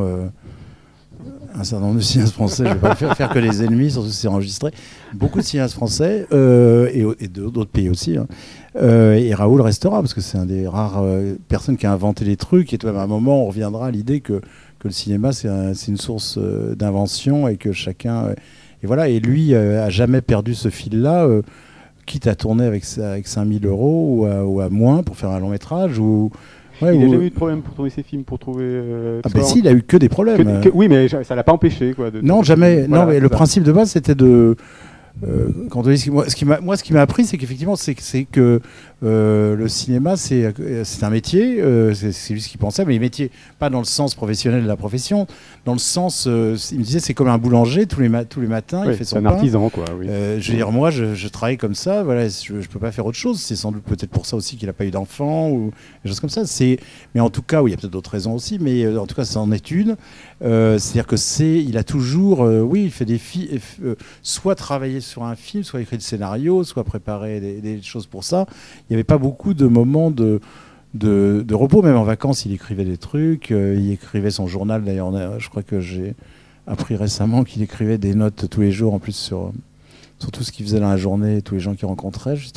[SPEAKER 3] un certain nombre de cinéastes français. Je ne vais pas faire que les ennemis, surtout si c'est enregistré. Beaucoup de cinéastes français et d'autres pays aussi. Hein. Et Raoul restera, parce que c'est un des rares personnes qui a inventé les trucs. Et à un moment, on reviendra à l'idée que le cinéma, c'est une source d'invention et que chacun... Et voilà, et lui a jamais perdu ce fil-là, quitte à tourner avec 5000 euros ou à moins pour faire un long métrage.
[SPEAKER 1] Il n'a jamais eu de problème pour trouver ses films, pour trouver...
[SPEAKER 3] si, il a eu que des problèmes.
[SPEAKER 1] Oui, mais ça l'a pas empêché, quoi.
[SPEAKER 3] Non, jamais. Voilà, non, mais le principe de base, c'était de... quand on dit, ce qui m'a appris, c'est qu'effectivement, c'est que le cinéma, c'est un métier. C'est lui ce qu'il pensait, mais les métiers, pas dans le sens professionnel de la profession, dans le sens, il me disait, c'est comme un boulanger, tous les matins, il fait son pain.
[SPEAKER 1] C'est un artisan, quoi. Oui.
[SPEAKER 3] Je veux dire, moi, je travaille comme ça, voilà, je peux pas faire autre chose. C'est sans doute peut-être pour ça aussi qu'il n'a pas eu d'enfant ou des choses comme ça. Mais en tout cas, oui, il y a peut-être d'autres raisons aussi, mais en tout cas, ça en est une. C'est-à-dire que il a toujours, il fait des films, soit travailler sur un film, soit écrire le scénario, soit préparer des choses pour ça. Il n'y avait pas beaucoup de moments de repos, même en vacances, il écrivait des trucs, il écrivait son journal. D'ailleurs, je crois que j'ai appris récemment qu'il écrivait des notes tous les jours, en plus sur tout ce qu'il faisait dans la journée, tous les gens qu'il rencontrait. Je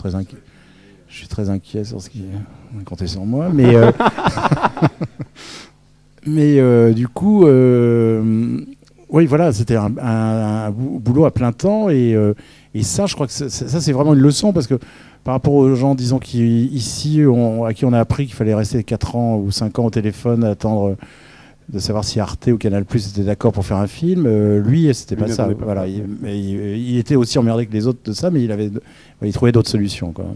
[SPEAKER 3] suis très inquiet sur ce qu'il comptait sur moi, mais Mais du coup, oui, voilà, c'était un boulot à plein temps. Et ça, je crois que ça, c'est vraiment une leçon parce que par rapport aux gens, disons, ici, à qui on a appris qu'il fallait rester 4 ans ou 5 ans au téléphone à attendre de savoir si Arte ou Canal+ était d'accord pour faire un film, lui, c'était pas ça. Voilà, il était aussi emmerdé que les autres de ça, mais il trouvait d'autres solutions, quoi.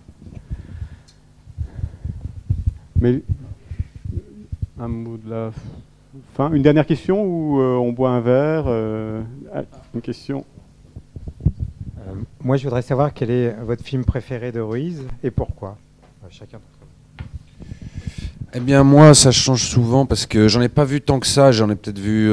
[SPEAKER 1] Mais un mot de la fin. Une dernière question ou on boit un verre une question.
[SPEAKER 7] Moi, je voudrais savoir quel est votre film préféré de Ruiz et pourquoi. Chacun d'entre vous.
[SPEAKER 2] Eh bien, moi, ça change souvent parce que j'en ai pas vu tant que ça. J'en ai peut-être vu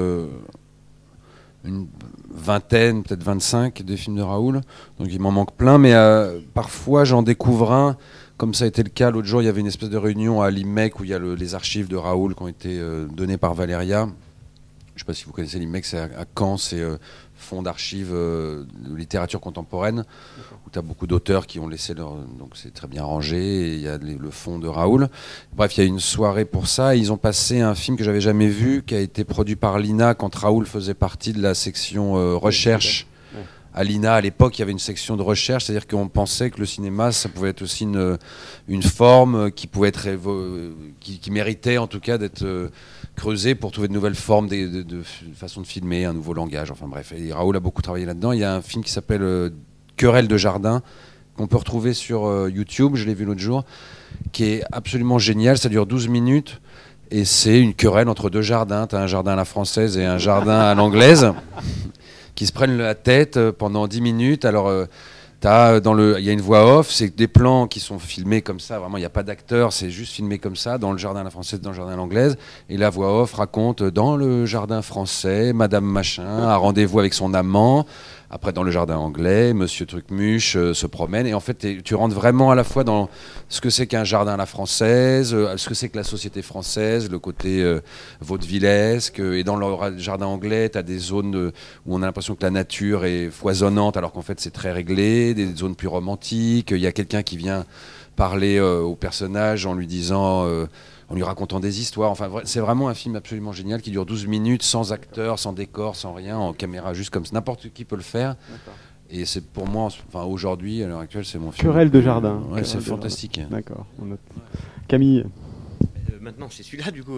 [SPEAKER 2] une vingtaine, peut-être 25 des films de Raoul. Donc, il m'en manque plein. Mais parfois, j'en découvre un. Comme ça a été le cas, l'autre jour, il y avait une espèce de réunion à l'IMEC où il y a les archives de Raoul qui ont été données par Valéria. Je ne sais pas si vous connaissez l'IMEC, c'est à Caen, c'est fonds d'archives de littérature contemporaine, où tu as beaucoup d'auteurs qui ont laissé leur... Donc c'est très bien rangé, et il y a le fonds de Raoul. Bref, il y a une soirée pour ça, et ils ont passé un film que j'avais jamais vu, qui a été produit par l'INA quand Raoul faisait partie de la section recherche. À l'INA, à l'époque, il y avait une section de recherche, c'est-à-dire qu'on pensait que le cinéma, ça pouvait être aussi une forme qui pouvait être qui méritait en tout cas d'être creusée pour trouver de nouvelles formes de façon de filmer, un nouveau langage. Enfin bref, et Raoul a beaucoup travaillé là-dedans. Il y a un film qui s'appelle Querelle de jardin qu'on peut retrouver sur YouTube. Je l'ai vu l'autre jour, qui est absolument génial. Ça dure 12 minutes. Et c'est une querelle entre deux jardins. Tu as un jardin à la française et un jardin à l'anglaise. Qui se prennent la tête pendant 10 minutes. Alors, il y a une voix off, c'est des plans qui sont filmés comme ça, vraiment, il n'y a pas d'acteur, c'est juste filmé comme ça, dans le jardin à la française, dans le jardin à l'anglaise. Et la voix off raconte, dans le jardin français, Madame Machin a rendez-vous avec son amant. Après, dans le jardin anglais, Monsieur Trucmuche se promène. Et en fait, tu rentres vraiment à la fois dans ce que c'est qu'un jardin à la française, ce que c'est que la société française, le côté vaudevillesque. Et dans le jardin anglais, tu as des zones où on a l'impression que la nature est foisonnante, alors qu'en fait, c'est très réglé. Des zones plus romantiques. Il y a quelqu'un qui vient parler au personnage en lui disant... en lui racontant des histoires. Enfin, c'est vraiment un film absolument génial qui dure 12 minutes, sans acteur, sans décor, sans rien, en caméra, juste comme ça. N'importe qui peut le faire. Et c'est pour moi, enfin, aujourd'hui, à l'heure actuelle, c'est mon film.
[SPEAKER 1] Querelle de jardin.
[SPEAKER 2] Ouais, c'est fantastique.
[SPEAKER 1] D'accord. On note. Camille.
[SPEAKER 4] Maintenant, c'est celui-là, du coup.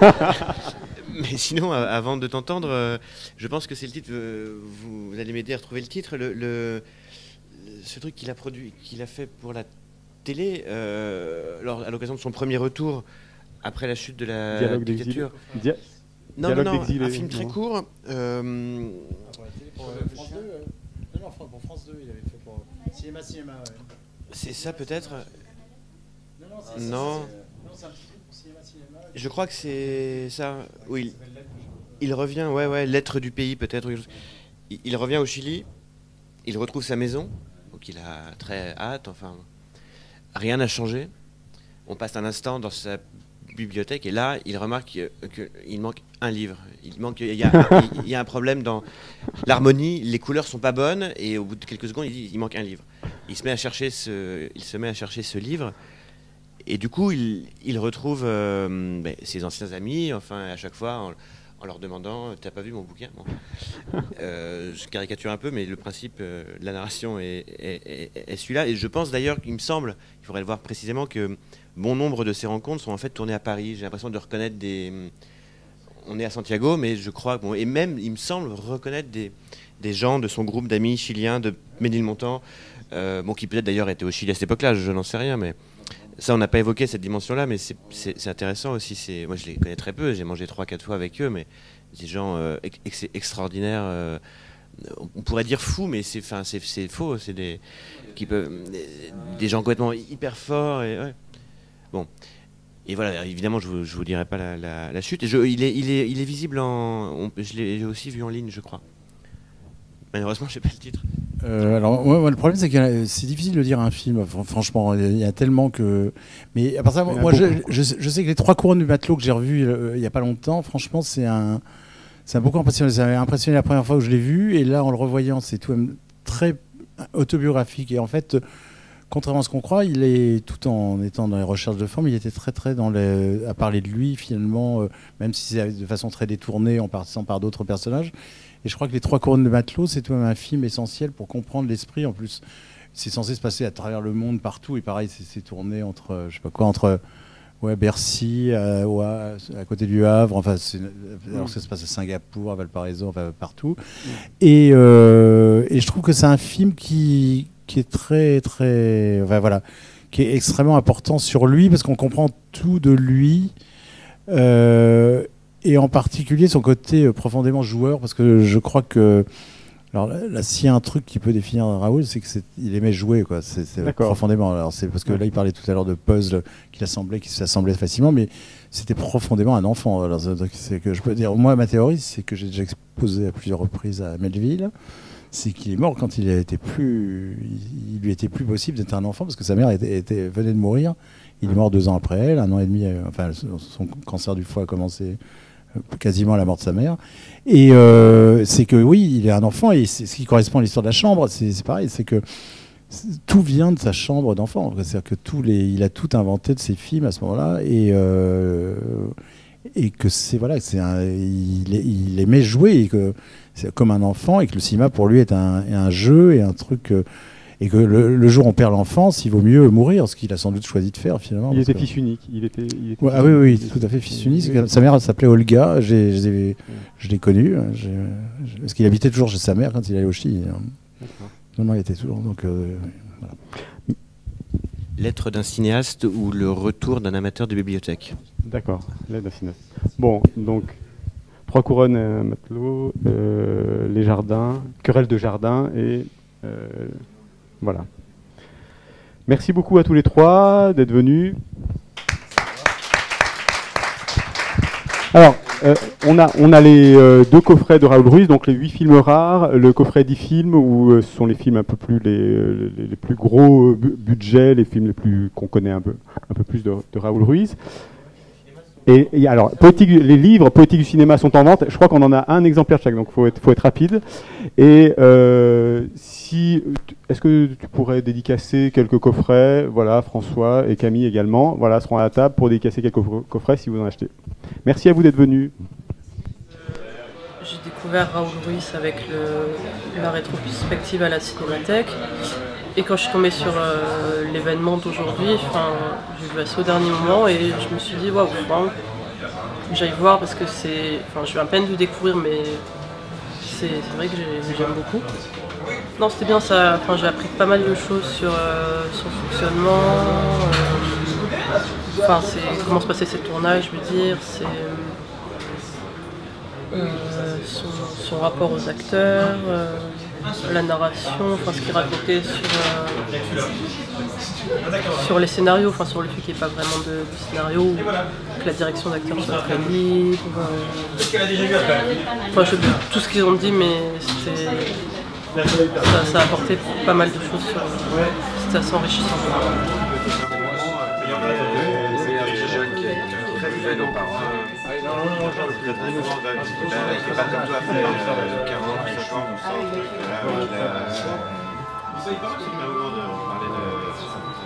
[SPEAKER 4] Mais sinon, avant de t'entendre, je pense que c'est le titre. Vous allez m'aider à retrouver le titre. Ce truc qu'il a produit, qu'il a fait pour la télé, à l'occasion de son premier retour. Après la chute de la dictature. Non, un film très court.
[SPEAKER 3] Pour France 2, il avait fait pour Cinéma. Ouais.
[SPEAKER 4] C'est ça peut-être.
[SPEAKER 3] Non, c'est un petit film pour Cinéma.
[SPEAKER 4] Je crois que c'est ça. Oui. Il revient, ouais, Lettre du pays peut-être. Il revient au Chili. Il retrouve sa maison, donc il a très hâte. Enfin, rien n'a changé. On passe un instant dans sa bibliothèque et là, il remarque qu'il manque un livre. Il y a un problème dans l'harmonie, les couleurs sont pas bonnes et au bout de quelques secondes, il dit il manque un livre. Il se met à chercher ce livre et du coup, il retrouve ses anciens amis. Enfin, à chaque fois, en leur demandant t'as pas vu mon bouquin? Bon. Je caricature un peu, mais le principe de la narration est celui-là. Et je pense d'ailleurs qu'il me semble, il faudrait le voir précisément, que bon nombre de ces rencontres sont en fait tournées à Paris. J'ai l'impression de reconnaître on est à Santiago, mais je crois... et même, il me semble reconnaître des gens de son groupe d'amis chiliens, de Ménilmontant, qui peut-être d'ailleurs étaient au Chili à cette époque-là, je n'en sais rien, mais... Ça, on n'a pas évoqué cette dimension-là, mais c'est intéressant aussi. Moi, je les connais très peu. J'ai mangé 3-4 fois avec eux, mais des gens extraordinaires. On pourrait dire fous, mais c'est faux. C'est des gens complètement hyper forts. Et, ouais. Bon. Et voilà, évidemment, je vous dirai pas la chute. Et il est visible je l'ai aussi vu en ligne, je crois. Malheureusement, je n'ai pas le titre.
[SPEAKER 3] Alors, le problème, c'est que c'est difficile de dire un film. Franchement, il y a tellement que. Mais à part ça, moi, je sais que les 3 couronnes du matelot que j'ai revu il n'y a pas longtemps, franchement, ça m'a beaucoup impressionné. Ça m'a impressionné la première fois où je l'ai vu, et là, en le revoyant, c'est tout de même très autobiographique. Et en fait, contrairement à ce qu'on croit, il est, tout en étant dans les recherches de forme, il était très à parler de lui finalement, même si c'est de façon très détournée en passant par d'autres personnages. Et je crois que Les Trois couronnes de matelot, c'est tout de même un film essentiel pour comprendre l'esprit. En plus, c'est censé se passer à travers le monde, partout. Et pareil, c'est tourné entre, je sais pas quoi, entre Bercy, à côté du Havre. Enfin, alors ça se passe à Singapour, à Valparaiso, enfin, partout. Et je trouve que c'est un film qui est très, enfin, voilà, qui est extrêmement important sur lui, parce qu'on comprend tout de lui. Et en particulier son côté profondément joueur, parce que je crois que, alors là, s'il y a un truc qui peut définir Raoul, c'est qu'il aimait jouer, quoi. C'est profondément. Alors c'est parce que là, il parlait tout à l'heure de puzzle qui s'assemblait facilement, mais c'était profondément un enfant. Alors c'est que je peux dire, moi, ma théorie, c'est que j'ai déjà exposé à plusieurs reprises à Melville, c'est qu'il est mort quand il lui était plus possible d'être un enfant, parce que sa mère venait de mourir. Il est mort 2 ans après elle, 1 an et demi. Enfin, son cancer du foie a commencé quasiment à la mort de sa mère. Et c'est que oui, il est un enfant, et c'est ce qui correspond à l'histoire de la chambre. C'est pareil, c'est que tout vient de sa chambre d'enfant. C'est-à-dire que il a tout inventé de ses films à ce moment-là, et que il aimait jouer, et que c'est comme un enfant, et que le cinéma pour lui est un jeu et un truc. Et que le jour où on perd l'enfance, il vaut mieux mourir, ce qu'il a sans doute choisi de faire finalement.
[SPEAKER 1] Il était fils unique.
[SPEAKER 3] Ouais, ah oui, tout à fait fils unique. Sa mère s'appelait Olga. Je l'ai connue. Parce qu'il habitait toujours chez sa mère quand il allait au Chili. Non, il était toujours. Donc, voilà.
[SPEAKER 4] Lettre d'un cinéaste ou le retour d'un amateur de bibliothèque.
[SPEAKER 1] D'accord, lettre d'un cinéaste. Bon, donc Trois couronnes, matelot, les jardins, querelle de jardin et voilà. Merci beaucoup à tous les trois d'être venus. Alors, on a les 2 coffrets de Raoul Ruiz, donc les 8 films rares, le coffret 10 films où ce sont les films un peu plus les plus gros budgets, les films qu'on connaît un peu plus de Raoul Ruiz. Et alors, les livres Poétique du cinéma sont en vente. Je crois qu'on en a un exemplaire chaque, donc faut être rapide. Et est-ce que tu pourrais dédicacer quelques coffrets? Voilà, François et Camille également. Voilà, seront à la table pour dédicacer quelques coffrets si vous en achetez. Merci à vous d'être venus.
[SPEAKER 8] J'ai découvert Raoul Ruiz avec la rétrospective à la Cinémathèque. Et quand je suis tombée sur l'événement d'aujourd'hui, j'ai vu assez au dernier moment et je me suis dit waouh, j'aille voir parce que je vais à peine de découvrir, mais c'est vrai que j'aime beaucoup. Non, c'était bien ça. J'ai appris pas mal de choses sur son fonctionnement. Comment se passait ses tournages, je veux dire. Son rapport aux acteurs. La narration, ce qu'il racontait sur les scénarios, sur le fait qu'il n'y ait pas vraiment de scénario, que la direction d'acteur soit très libre. Tout ce qu'ils ont dit, mais ça a apporté pas mal de choses. C'était assez enrichissant.
[SPEAKER 9] Nos parents. Qui n'est pas comme toi, fait 40 ans,